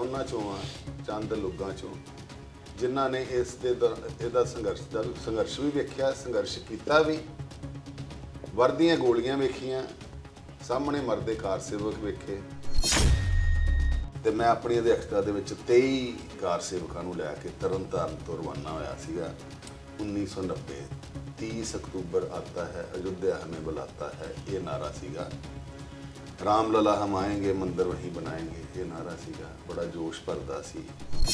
ਉਹਨਾਂ ਚੋਂ ਆ, ਚੰਦ ਲੋਕਾਂ ਚੋਂ ਜਿਨ੍ਹਾਂ ਨੇ ਇਹਦਾ ਸੰਘਰਸ਼ ਵੀ ਵੇਖਿਆ, ਸੰਘਰਸ਼ ਕੀਤਾ ਵੀ, ਵਰਦੀਆਂ ਗੋਲੀਆਂ ਵੇਖੀਆਂ, ਸਾਹਮਣੇ ਮਰਦੇ ਕਾਰ ਸੇਵਕ ਵੇਖੇ। ਤੇ ਮੈਂ ਆਪਣੀ ਅਧਿਕਸ਼ਤਾ ਦੇ ਵਿੱਚ 23 ਕਾਰ ਸੇਵਕਾਂ ਨੂੰ ਲੈ ਕੇ ਤਰਨਤਾਰਨ ਤੋਂ ਰਵਾਨਾ ਹੋਇਆ ਸੀਗਾ 1990। 30 अक्टूबर आता है, अयोध्या हमें बुलाता है, ये नारा सीगा। राम लला हम आएंगे, मंदिर वहीं बनाएंगे, ये नारा सीगा। बड़ा जोश भरदा सी,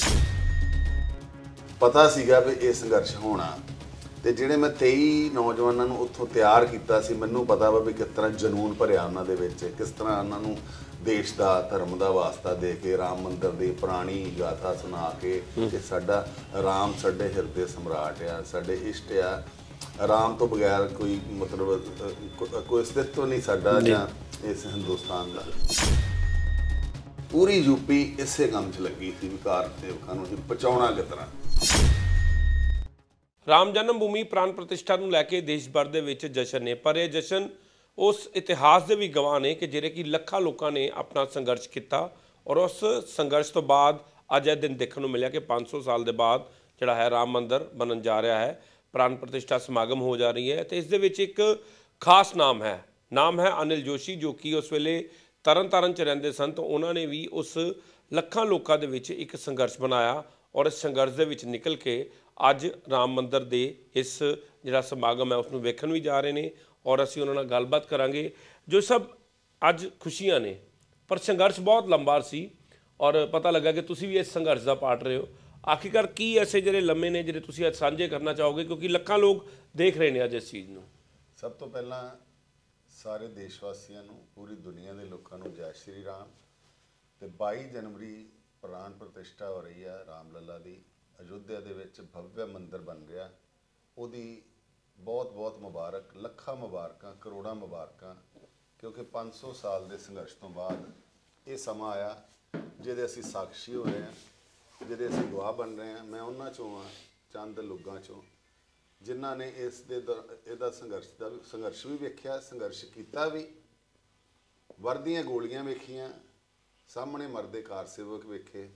पता सीगा भी ये संघर्ष होना। ਤੇ ਜਿਹੜੇ ਮੈਂ 23 ਨੌਜਵਾਨਾਂ ਨੂੰ ਉੱਥੋਂ ਤਿਆਰ ਕੀਤਾ ਸੀ, ਮੈਨੂੰ ਪਤਾ ਵਾ ਵੀ ਕਿਸ ਤਰ੍ਹਾਂ ਜਨੂਨ ਭਰਿਆ ਉਹਨਾਂ ਦੇ ਵਿੱਚ, ਕਿਸ ਤਰ੍ਹਾਂ ਉਹਨਾਂ ਨੂੰ ਦੇਸ਼ ਦਾ ਧਰਮ ਦਾ ਵਾਸਤਾ ਦੇ ਕੇ, ਰਾਮ ਮੰਦਰ ਦੀ ਪੁਰਾਣੀ ਗਾਥਾ ਸੁਣਾ ਕੇ ਕਿ ਸਾਡਾ ਰਾਮ ਸਾਡੇ ਹਿਰਦੇ ਸਮਰਾਟ ਆ, ਸਾਡੇ ਇਸ਼ਟ ਆ, ਰਾਮ ਤੋਂ ਬਗੈਰ ਕੋਈ ਮਤਲਬ ਕੋਈ ਅਸਤਿਤਵ ਨਹੀਂ ਸਾਡਾ ਜਾਂ ਇਸ ਹਿੰਦੁਸਤਾਨ ਦਾ। ਪੂਰੀ ਯੂਪੀ ਇਸੇ ਕੰਮ 'ਚ ਲੱਗੀ ਸੀ, ਵਿਕਾਰ ਸੇਵਕਾਂ ਨੂੰ ਪਹੁੰਚਾਉਣਾ ਕਿਸ ਤਰ੍ਹਾਂ। ਰਾਮ ਜਨਮ ਭੂਮੀ ਪ੍ਰਾਣ ਪ੍ਰਤਿਸ਼ਠਾ ਨੂੰ ਲੈ ਕੇ ਦੇਸ਼ ਭਰ ਦੇ ਵਿੱਚ ਜਸ਼ਨ ਨੇ, ਪਰ ਇਹ ਜਸ਼ਨ ਉਸ ਇਤਿਹਾਸ ਦੇ ਵੀ ਗਵਾਹ ਨੇ ਕਿ ਜਿਹੜੇ ਕਿ ਲੱਖਾਂ ਲੋਕਾਂ ਨੇ ਆਪਣਾ ਸੰਘਰਸ਼ ਕੀਤਾ ਔਰ ਉਸ ਸੰਘਰਸ਼ ਤੋਂ ਬਾਅਦ ਅੱਜ ਇਹ ਦਿਨ ਦੇਖਣ ਨੂੰ ਮਿਲਿਆ ਕਿ 500 ਸਾਲ ਦੇ ਬਾਅਦ ਜਿਹੜਾ ਹੈ ਰਾਮ ਮੰਦਰ ਬਣਨ ਜਾ ਰਿਹਾ ਹੈ, ਪ੍ਰਾਣ ਪ੍ਰਤਿਸ਼ਠਾ ਸਮਾਗਮ ਹੋ ਜਾ ਰਹੀ ਹੈ। ਤੇ ਇਸ ਦੇ ਵਿੱਚ ਇੱਕ ਖਾਸ ਨਾਮ ਹੈ ਅਨਿਲ ਜੋਸ਼ੀ, ਜੋ ਕਿ ਉਸ ਵੇਲੇ ਤਰਨਤਾਰਨ 'ਚ ਰਹਿੰਦੇ ਸਨ। ਤਾਂ ਉਹਨਾਂ ਨੇ ਵੀ ਉਸ ਲੱਖਾਂ ਲੋਕਾਂ ਦੇ ਵਿੱਚ ਇੱਕ ਸੰਘਰਸ਼ ਬਣਾਇਆ ਔਰ ਇਸ ਸੰਘਰਸ਼ ਦੇ ਵਿੱਚ ਨਿਕਲ ਕੇ ਅੱਜ ਰਾਮ ਮੰਦਰ ਦੇ ਇਸ ਜਿਹੜਾ ਸਮਾਗਮ ਹੈ ਉਸ ਨੂੰ ਵੇਖਣ ਵੀ ਜਾ ਰਹੇ ਨੇ ਔਰ ਅਸੀਂ ਉਹਨਾਂ ਨਾਲ ਗੱਲਬਾਤ ਕਰਾਂਗੇ। ਜੋ ਸਭ ਅੱਜ ਖੁਸ਼ੀਆਂ ਨੇ, ਪਰ ਸੰਘਰਸ਼ ਬਹੁਤ ਲੰਬਾ ਸੀ ਔਰ ਪਤਾ ਲੱਗਾ ਕਿ ਤੁਸੀਂ ਵੀ ਇਸ ਸੰਘਰਸ਼ ਦਾ ਪਾਰਟ ਰਹੇ ਹੋ। ਆਖਿਰਕਾਰ ਕੀ ਐਸੇ ਜਿਹੜੇ ਲੰਮੇ ਨੇ ਜਿਹੜੇ ਤੁਸੀਂ ਅੱਜ ਸਾਂਝੇ ਕਰਨਾ ਚਾਹੋਗੇ, ਕਿਉਂਕਿ ਲੱਖਾਂ ਲੋਕ ਦੇਖ ਰਹੇ ਨੇ ਅੱਜ ਇਸ ਚੀਜ਼ ਨੂੰ। ਸਭ ਤੋਂ ਪਹਿਲਾਂ ਸਾਰੇ ਦੇਸ਼ ਵਾਸੀਆਂ ਨੂੰ, ਪੂਰੀ ਦੁਨੀਆ ਦੇ ਲੋਕਾਂ ਨੂੰ ਜੈ ਸ਼੍ਰੀ ਰਾਮ। ਤੇ 22 ਜਨਵਰੀ ਪ੍ਰਾਣ ਪ੍ਰਤਿਸ਼ਠਾ ਹੋ ਰਹੀ ਹੈ ਰਾਮ ਲੱਲਾ ਦੀ। ਅਯੁੱਧਿਆ ਦੇ ਵਿੱਚ ਭਵਯ ਮੰਦਰ ਬਣ ਰਿਹਾ, ਉਹਦੀ ਬਹੁਤ ਬਹੁਤ ਮੁਬਾਰਕ, ਲੱਖਾਂ ਮੁਬਾਰਕਾਂ, ਕਰੋੜਾਂ ਮੁਬਾਰਕਾਂ। ਕਿਉਂਕਿ 500 ਸਾਲ ਦੇ ਸੰਘਰਸ਼ ਤੋਂ ਬਾਅਦ ਇਹ ਸਮਾਂ ਆਇਆ ਜਿਹਦੇ ਅਸੀਂ ਸਾਖੀ ਹੋ ਰਹੇ ਹਾਂ, ਜਿਹਦੇ ਅਸੀਂ ਗਵਾਹ ਬਣ ਰਹੇ ਹਾਂ। ਮੈਂ ਉਹਨਾਂ ਚੋਂ ਆ, ਚੰਦ ਲੋਕਾਂ ਚੋਂ ਜਿਨ੍ਹਾਂ ਨੇ ਇਹਦਾ ਸੰਘਰਸ਼ ਵੀ ਵੇਖਿਆ, ਸੰਘਰਸ਼ ਕੀਤਾ ਵੀ, ਵਰਦੀਆਂ ਗੋਲੀਆਂ ਵੇਖੀਆਂ, ਸਾਹਮਣੇ ਮਰਦੇ ਕਾਰ ਸੇਵਕ ਵੇਖੇ।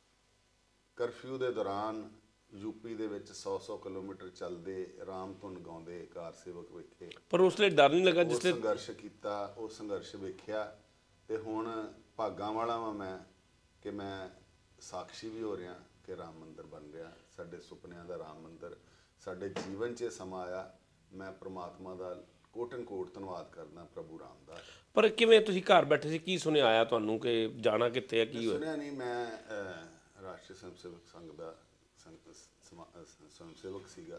ਕਰਫਿਊ ਦੇ ਦੌਰਾਨ ਯੂਪੀ ਦੇ ਵਿੱਚ 100 ਕਿਲੋਮੀਟਰ ਚੱਲਦੇ ਰਾਮ ਧੁਨ ਗਾਉਂਦੇ ਕਾਰ ਸੇਵਕ ਵੇਖੇ। ਪਰ ਉਸ ਲਈ ਡਰ ਨਹੀਂ ਲੱਗਾ ਜਿਸ ਲਈ ਸੰਘਰਸ਼ ਕੀਤਾ, ਉਹ ਸੰਘਰਸ਼ ਵੇਖਿਆ। ਤੇ ਹੁਣ ਭਾਗਾਂ ਵਾਲਾ ਵਾਂ ਮੈਂ ਕਿ ਮੈਂ ਸਾਖੀ ਵੀ ਹੋ ਰਿਹਾ ਕਿ ਰਾਮ ਮੰਦਰ ਬਣ ਰਿਹਾ, ਸਾਡੇ ਸੁਪਨਿਆਂ ਦਾ ਰਾਮ ਮੰਦਰ। ਸਾਡੇ ਜੀਵਨ 'ਚ ਇਹ ਸਮਾਂ ਆਇਆ। ਮੈਂ ਪ੍ਰਮਾਤਮਾ ਦਾ ਕੋਟਨ ਕੋਟ ਧੰਨਵਾਦ ਕਰਦਾ, ਪ੍ਰਭੂ ਰਾਮ ਦਾ। ਪਰ ਕਿਵੇਂ ਤੁਸੀਂ ਘਰ ਬੈਠੇ ਸੀ, ਕੀ ਸੁਣਿਆ ਆਇਆ ਤੁਹਾਨੂੰ ਕਿ ਜਾਣਾ ਕਿੱਥੇ ਹੈ, ਕੀ ਹੋਇਆ? ਸੁਣਿਆ ਨਹੀਂ, ਮੈਂ ਰਾਸ਼ਟਰੀ ਸਵੈਮ ਸੇਵਕ ਸੰਘ ਦਾ ਸਵੈਮ ਸੇਵਕ ਸੀਗਾ।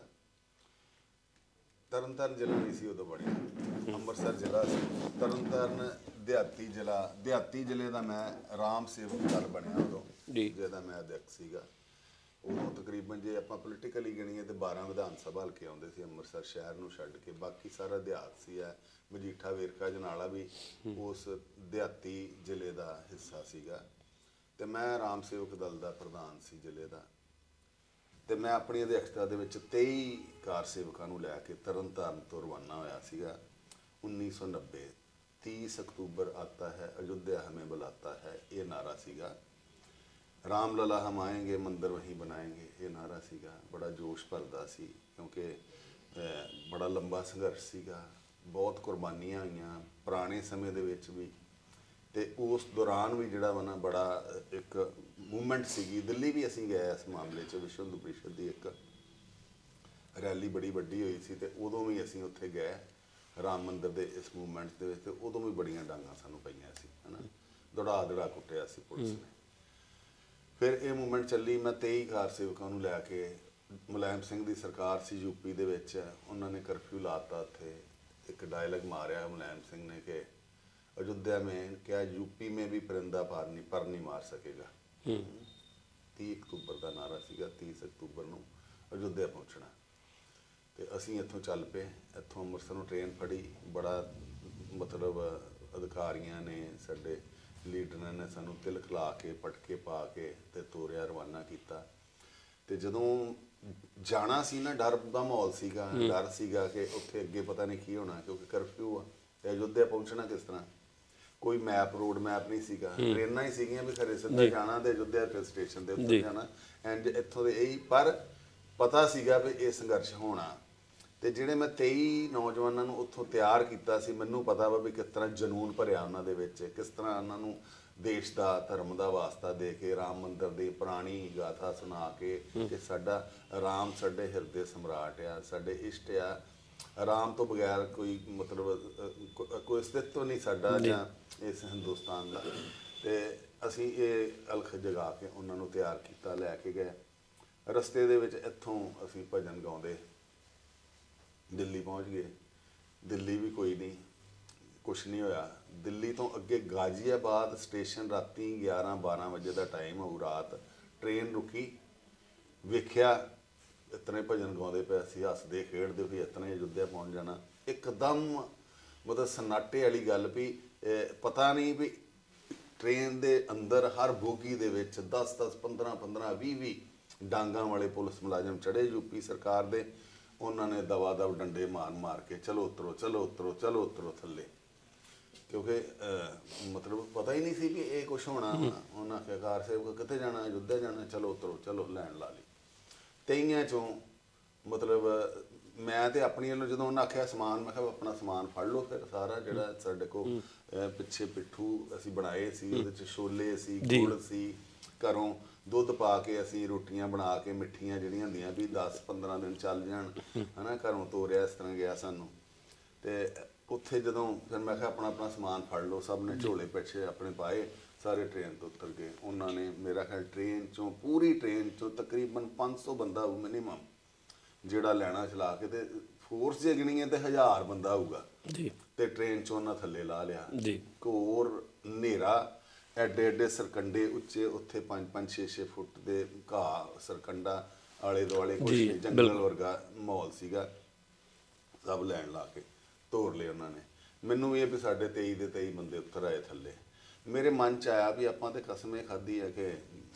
ਤਰਨਤਾਰਨ ਜ਼ਿਲ੍ਹਾ ਨਹੀਂ ਸੀ ਉਦੋਂ ਬਣਿਆ, ਅੰਮ੍ਰਿਤਸਰ ਜ਼ਿਲ੍ਹਾ ਸੀ। ਤਰਨਤਾਰਨ ਦਿਹਾਤੀ ਜ਼ਿਲ੍ਹੇ ਦਾ ਮੈਂ ਰਾਮ ਸੇਵਕ ਦਲ ਬਣਿਆ ਉਦੋਂ, ਜਿਹਦਾ ਮੈਂ ਅਧਿਆਪਕ ਸੀਗਾ। ਉਦੋਂ ਤਕਰੀਬਨ ਜੇ ਆਪਾਂ ਪੋਲੀਟੀਕਲੀ ਗਿਣੀਏ ਤਾਂ 12 ਵਿਧਾਨ ਸਭਾ ਹਲਕੇ ਆਉਂਦੇ ਸੀ ਅੰਮ੍ਰਿਤਸਰ ਸ਼ਹਿਰ ਨੂੰ ਛੱਡ ਕੇ, ਬਾਕੀ ਸਾਰਾ ਦਿਹਾਤ ਸੀ। ਮਜੀਠਾ, ਵੇਰਕਾ, ਜਨਾਲਾ ਵੀ ਉਸ ਦਿਹਾਤੀ ਜ਼ਿਲ੍ਹੇ ਦਾ ਹਿੱਸਾ ਸੀਗਾ। ਤੇ ਮੈਂ ਰਾਮ ਸੇਵਕ ਦਲ ਦਾ ਪ੍ਰਧਾਨ ਸੀ ਜ਼ਿਲ੍ਹੇ ਦਾ। ਤੇ ਮੈਂ ਆਪਣੀ ਅਧਿਕਸ਼ਤਾ ਦੇ ਵਿੱਚ 23 ਕਾਰ ਸੇਵਕਾਂ ਨੂੰ ਲੈ ਕੇ ਤਰਨਤਾਰਨ ਤੋਂ ਰਵਾਨਾ ਹੋਇਆ ਸੀਗਾ 1990। 30 अक्टूबर आता है, अयोध्या हमें बुलाता है, ये नारा सीगा। राम लला हम आएंगे, मंदिर वहीं बनाएंगे, ये नारा सीगा। बड़ा जोश भरदा सी क्योंकि बड़ा लंबा संघर्ष सीगा, बहुत कुर्बानियां हुईयां पुराने समय दे विच भी। ਤੇ ਉਸ ਦੌਰਾਨ ਵੀ ਜਿਹੜਾ ਵਾ ਨਾ ਬੜਾ ਇੱਕ ਮੂਵਮੈਂਟ ਸੀਗੀ। ਦਿੱਲੀ ਵੀ ਅਸੀਂ ਗਏ ਇਸ ਮਾਮਲੇ 'ਚ, ਵਿਸ਼ਵ ਹਿੰਦੂ ਪ੍ਰੀਸ਼ਦ ਦੀ ਇੱਕ ਰੈਲੀ ਬੜੀ ਵੱਡੀ ਹੋਈ ਸੀ ਤੇ ਉਦੋਂ ਵੀ ਅਸੀਂ ਉੱਥੇ ਗਏ ਰਾਮ ਮੰਦਰ ਦੇ ਇਸ ਮੂਵਮੈਂਟ ਦੇ ਵਿੱਚ। ਤੇ ਉਦੋਂ ਵੀ ਬੜੀਆਂ ਡਾਂਗਾਂ ਸਾਨੂੰ ਪਈਆਂ ਸੀ, ਹੈ ਨਾ, ਦੜਾ ਕੁੱਟਿਆ ਸੀ ਪੁਲਿਸ ਨੇ। ਫਿਰ ਇਹ ਮੂਵਮੈਂਟ ਚੱਲੀ। ਮੈਂ 23 ਕਾਰ ਸੇਵਕਾਂ ਨੂੰ ਲੈ ਕੇ, ਮੁਲਾਇਮ ਸਿੰਘ ਦੀ ਸਰਕਾਰ ਸੀ ਯੂਪੀ ਦੇ ਵਿੱਚ, ਉਹਨਾਂ ਨੇ ਕਰਫਿਊ ਲਾਤਾ। ਉੱਥੇ ਇੱਕ ਡਾਇਲੌਗ ਮਾਰਿਆ ਮੁਲਾਇਮ ਸਿੰਘ ਨੇ ਕਿ अयोध्या में क्या यूपी में भी परिंदा पर नहीं मार सकेगा। 30 अक्टूबर का नारा सीगा, 30 अक्टूबर ਨੂੰ ਅਯੁੱਧਿਆ ਪਹੁੰਚਣਾ। ਤੇ ਅਸੀਂ ਇੱਥੋਂ ਚੱਲ ਪਏ। ਇੱਥੋਂ ਅੰਮ੍ਰਿਤਸਰ ਨੂੰ ਟ੍ਰੇਨ ਫੜੀ। ਬੜਾ ਮਤਲਬ ਅਧਿਕਾਰੀਆਂ ਨੇ, ਸਾਡੇ ਲੀਡਰਾਂ ਨੇ ਸਾਨੂੰ ਤਿਲਕ ਲਾ ਕੇ, ਪਟਕੇ ਪਾ ਕੇ ਤੇ ਤੋਰਿਆ, ਰਵਾਨਾ ਕੀਤਾ। ਤੇ ਜਦੋਂ ਜਾਣਾ ਸੀ ਨਾ, ਡਰ ਦਾ ਮਾਹੌਲ ਸੀਗਾ। ਡਰ ਸੀਗਾ ਕਿ ਉੱਥੇ ਅੱਗੇ ਪਤਾ ਨਹੀਂ ਕੀ ਹੋਣਾ, ਕਿਉਂਕਿ ਕਰਫਿਊ ਆ ਤੇ ਅਯੁੱਧਿਆ ਪਹੁੰਚਣਾ ਕਿਸ ਤਰ੍ਹਾਂ। ਕੋਈ ਮੈਪ ਰੋਡ ਮੈਪ ਨਹੀਂ ਸੀਗਾ, ਟ੍ਰੇਨਾਂ ਹੀ ਸੀਗੀਆਂ ਵੀ ਖਰੇ ਸਿੱਧਾ ਜਾਣਾ ਤੇ ਅਯੁੱਧਿਆ ਸਟੇਸ਼ਨ ਦੇ ਉੱਤੇ ਜਾਣਾ ਐਂਡ ਇੱਥੋਂ ਦੇ ਇਹੀ। ਪਰ ਪਤਾ ਸੀਗਾ ਵੀ ਇਹ ਸੰਘਰਸ਼ ਹੋਣਾ, ਤੇ ਜਿਹੜੇ ਮੈਂ 23 ਨੌਜਵਾਨਾਂ ਨੂੰ ਉੱਥੋਂ ਤਿਆਰ ਕੀਤਾ ਸੀ, ਮੈਨੂੰ ਪਤਾ ਵਾ ਵੀ ਕਿਸ ਤਰ੍ਹਾਂ ਜਨੂਨ ਭਰਿਆ ਉਹਨਾਂ ਦੇ ਵਿੱਚ, ਕਿਸ ਤਰ੍ਹਾਂ ਉਹਨਾਂ ਨੂੰ ਦੇਸ਼ ਦਾ ਧਰਮ ਦਾ ਵਾਸਤਾ ਦੇ ਕੇ, ਰਾਮ ਮੰਦਿਰ ਦੀ ਪੁਰਾਣੀ ਗਾਥਾ ਸੁਣਾ ਕੇ ਕਿ ਸਾਡਾ ਰਾਮ ਸਾਡੇ ਹਿਰਦੇ ਸਮਰਾਟ ਆ, ਸਾਡੇ ਇਸ਼ਟ ਆ, ਰਾਮ ਤੋਂ ਬਗੈਰ ਕੋਈ ਮਤਲਬ ਕੋਈ ਅਸਤਿਤਵ ਨਹੀਂ ਸਾਡਾ ਜਾਂ ਇਸ ਹਿੰਦੁਸਤਾਨ ਦਾ। ਤੇ ਅਸੀਂ ਇਹ ਅਲਖ ਜਗਾ ਕੇ ਉਹਨਾਂ ਨੂੰ ਤਿਆਰ ਕੀਤਾ, ਲੈ ਕੇ ਗਏ। ਰਸਤੇ ਦੇ ਵਿੱਚ ਇੱਥੋਂ ਅਸੀਂ ਭਜਨ ਗਾਉਂਦੇ ਦਿੱਲੀ ਪਹੁੰਚ ਗਏ। ਦਿੱਲੀ ਵੀ ਕੋਈ ਨਹੀਂ, ਕੁਛ ਨਹੀਂ ਹੋਇਆ। ਦਿੱਲੀ ਤੋਂ ਅੱਗੇ ਗਾਜ਼ੀਆਬਾਦ ਸਟੇਸ਼ਨ ਰਾਤੀ 11-12 ਵਜੇ ਦਾ ਟਾਈਮ ਹੋਊ, ਰਾਤ ਟ੍ਰੇਨ ਰੁਕੀ, ਵੇਖਿਆ ਇਤਨੇ ਭਜਨ ਗਾਉਂਦੇ ਪਏ ਸੀ, ਹੱਸਦੇ ਖੇਡਦੇ ਵੀ ਇਤਨੇ ਅਯੁੱਧਿਆ ਪਹੁੰਚ ਜਾਣਾ। ਇੱਕਦਮ ਮਤਲਬ ਸਨਾਟੇ ਵਾਲੀ ਗੱਲ ਵੀ ਪਤਾ ਨਹੀਂ ਵੀ ਟ੍ਰੇਨ ਦੇ ਅੰਦਰ ਹਰ ਬੋਗੀ ਦੇ ਵਿੱਚ 10-10, 15-15, 20-20 ਡਾਂਗਾਂ ਵਾਲੇ ਪੁਲਿਸ ਮੁਲਾਜ਼ਮ ਚੜ੍ਹੇ ਯੂਪੀ ਸਰਕਾਰ ਦੇ। ਉਹਨਾਂ ਨੇ ਦਵਾ ਦਵ ਡੰਡੇ ਮਾਰ ਕੇ ਚਲੋ ਉਤਰੋ, ਚਲੋ ਉਤਰੋ, ਚਲੋ ਉਤਰੋ ਥੱਲੇ, ਕਿਉਂਕਿ ਮਤਲਬ ਪਤਾ ਹੀ ਨਹੀਂ ਸੀ ਵੀ ਇਹ ਕੁਛ ਹੋਣਾ। ਉਹਨਾਂ ਆਖਿਆ ਕਾਰ ਸਾਹਿਬ ਕਿੱਥੇ ਜਾਣਾ, ਅਯੁੱਧਿਆ ਜਾਣਾ, ਚਲੋ ਉਤਰੋ, ਚਲੋ ਲੈਣ ਲਾ ਲਈ। 23 ਚੋਂ ਮਤਲਬ ਮੈਂ ਤੇ ਆਪਣੀ ਵੱਲੋਂ ਜਦੋਂ ਉਹਨਾਂ ਆਖਿਆ ਸਮਾਨ, ਮੈਂ ਕਿਹਾ ਆਪਣਾ ਸਮਾਨ ਫੜ ਲਓ ਫਿਰ ਸਾਰਾ ਜਿਹੜਾ ਸਾਡੇ ਕੋਲ ਪਿੱਛੇ ਪਿੱਠੂ ਅਸੀਂ ਬਣਾਏ ਸੀ, ਉਹਦੇ 'ਚ ਛੋਲੇ ਸੀ, ਗੁੜ ਸੀ, ਘਰੋਂ ਦੁੱਧ ਪਾ ਕੇ ਅਸੀਂ ਰੋਟੀਆਂ ਬਣਾ ਕੇ ਮਿੱਠੀਆਂ ਜਿਹੜੀਆਂ ਹੁੰਦੀਆਂ ਵੀ 10-15 ਦਿਨ ਚੱਲ ਜਾਣ, ਹਨਾ, ਘਰੋਂ ਤੋਰਿਆ, ਇਸ ਤਰ੍ਹਾਂ ਗਿਆ ਸਾਨੂੰ। ਤੇ ਉੱਥੇ ਜਦੋਂ ਫਿਰ ਮੈਂ ਕਿਹਾ ਆਪਣਾ ਆਪਣਾ ਸਮਾਨ ਫੜ ਲਓ, ਸਭ ਨੇ ਝੋਲੇ ਪਿੱਛੇ ਆਪਣੇ ਪਾਏ, ਸਾਰੇ ਟ੍ਰੇਨ ਤੋਂ ਉਤਰ ਗਏ। ਉਹਨਾਂ ਨੇ ਮੇਰਾ ਖਿਆਲ ਟ੍ਰੇਨ 'ਚੋਂ, ਪੂਰੀ ਟ੍ਰੇਨ 'ਚੋਂ ਤਕਰੀਬਨ 500 ਬੰਦਾ ਹੋਊ ਮਿਨੀਮਮ ਜਿਹੜਾ ਲੈਣਾ ਚਲਾ ਕੇ, ਤੇ ਫੋਰਸ ਜੇ ਗਿਣੀਏ ਤੇ 1000 ਬੰਦਾ ਹੋਊਗਾ ਜੀ। ਤੇ ਟ੍ਰੇਨ 'ਚੋਂ ਉਹਨਾਂ ਥੱਲੇ ਲਾ ਲਿਆ ਜੀ। ਘੋਰ ਹਨੇਰਾ, ਐਡੇ ਐਡੇ ਸਰਕੰਡੇ ਉੱਚੇ, ਉੱਥੇ 5-5, 6-6 ਫੁੱਟ ਦੇ ਘਾਹ ਸਰਕੰਡਾ ਆਲੇ ਦੁਆਲੇ, ਕੁਛ ਜੰਗਲ ਵਰਗਾ ਮਾਹੌਲ ਸੀਗਾ। ਸਭ ਲੈਣ ਲਾ ਕੇ ਤੋਰ ਲਏ ਉਹਨਾਂ ਨੇ। ਮੈਨੂੰ ਇਹ ਵੀ ਸਾਡੇ 23 ਦੇ 23 ਬੰਦੇ ਉੱਤਰ ਆਏ ਥੱਲੇ। ਮੇਰੇ ਮਨ 'ਚ ਆਇਆ ਵੀ ਆਪਾਂ ਤੇ ਕਸਮ ਇਹ ਖਾਧੀ ਹੈ ਕਿ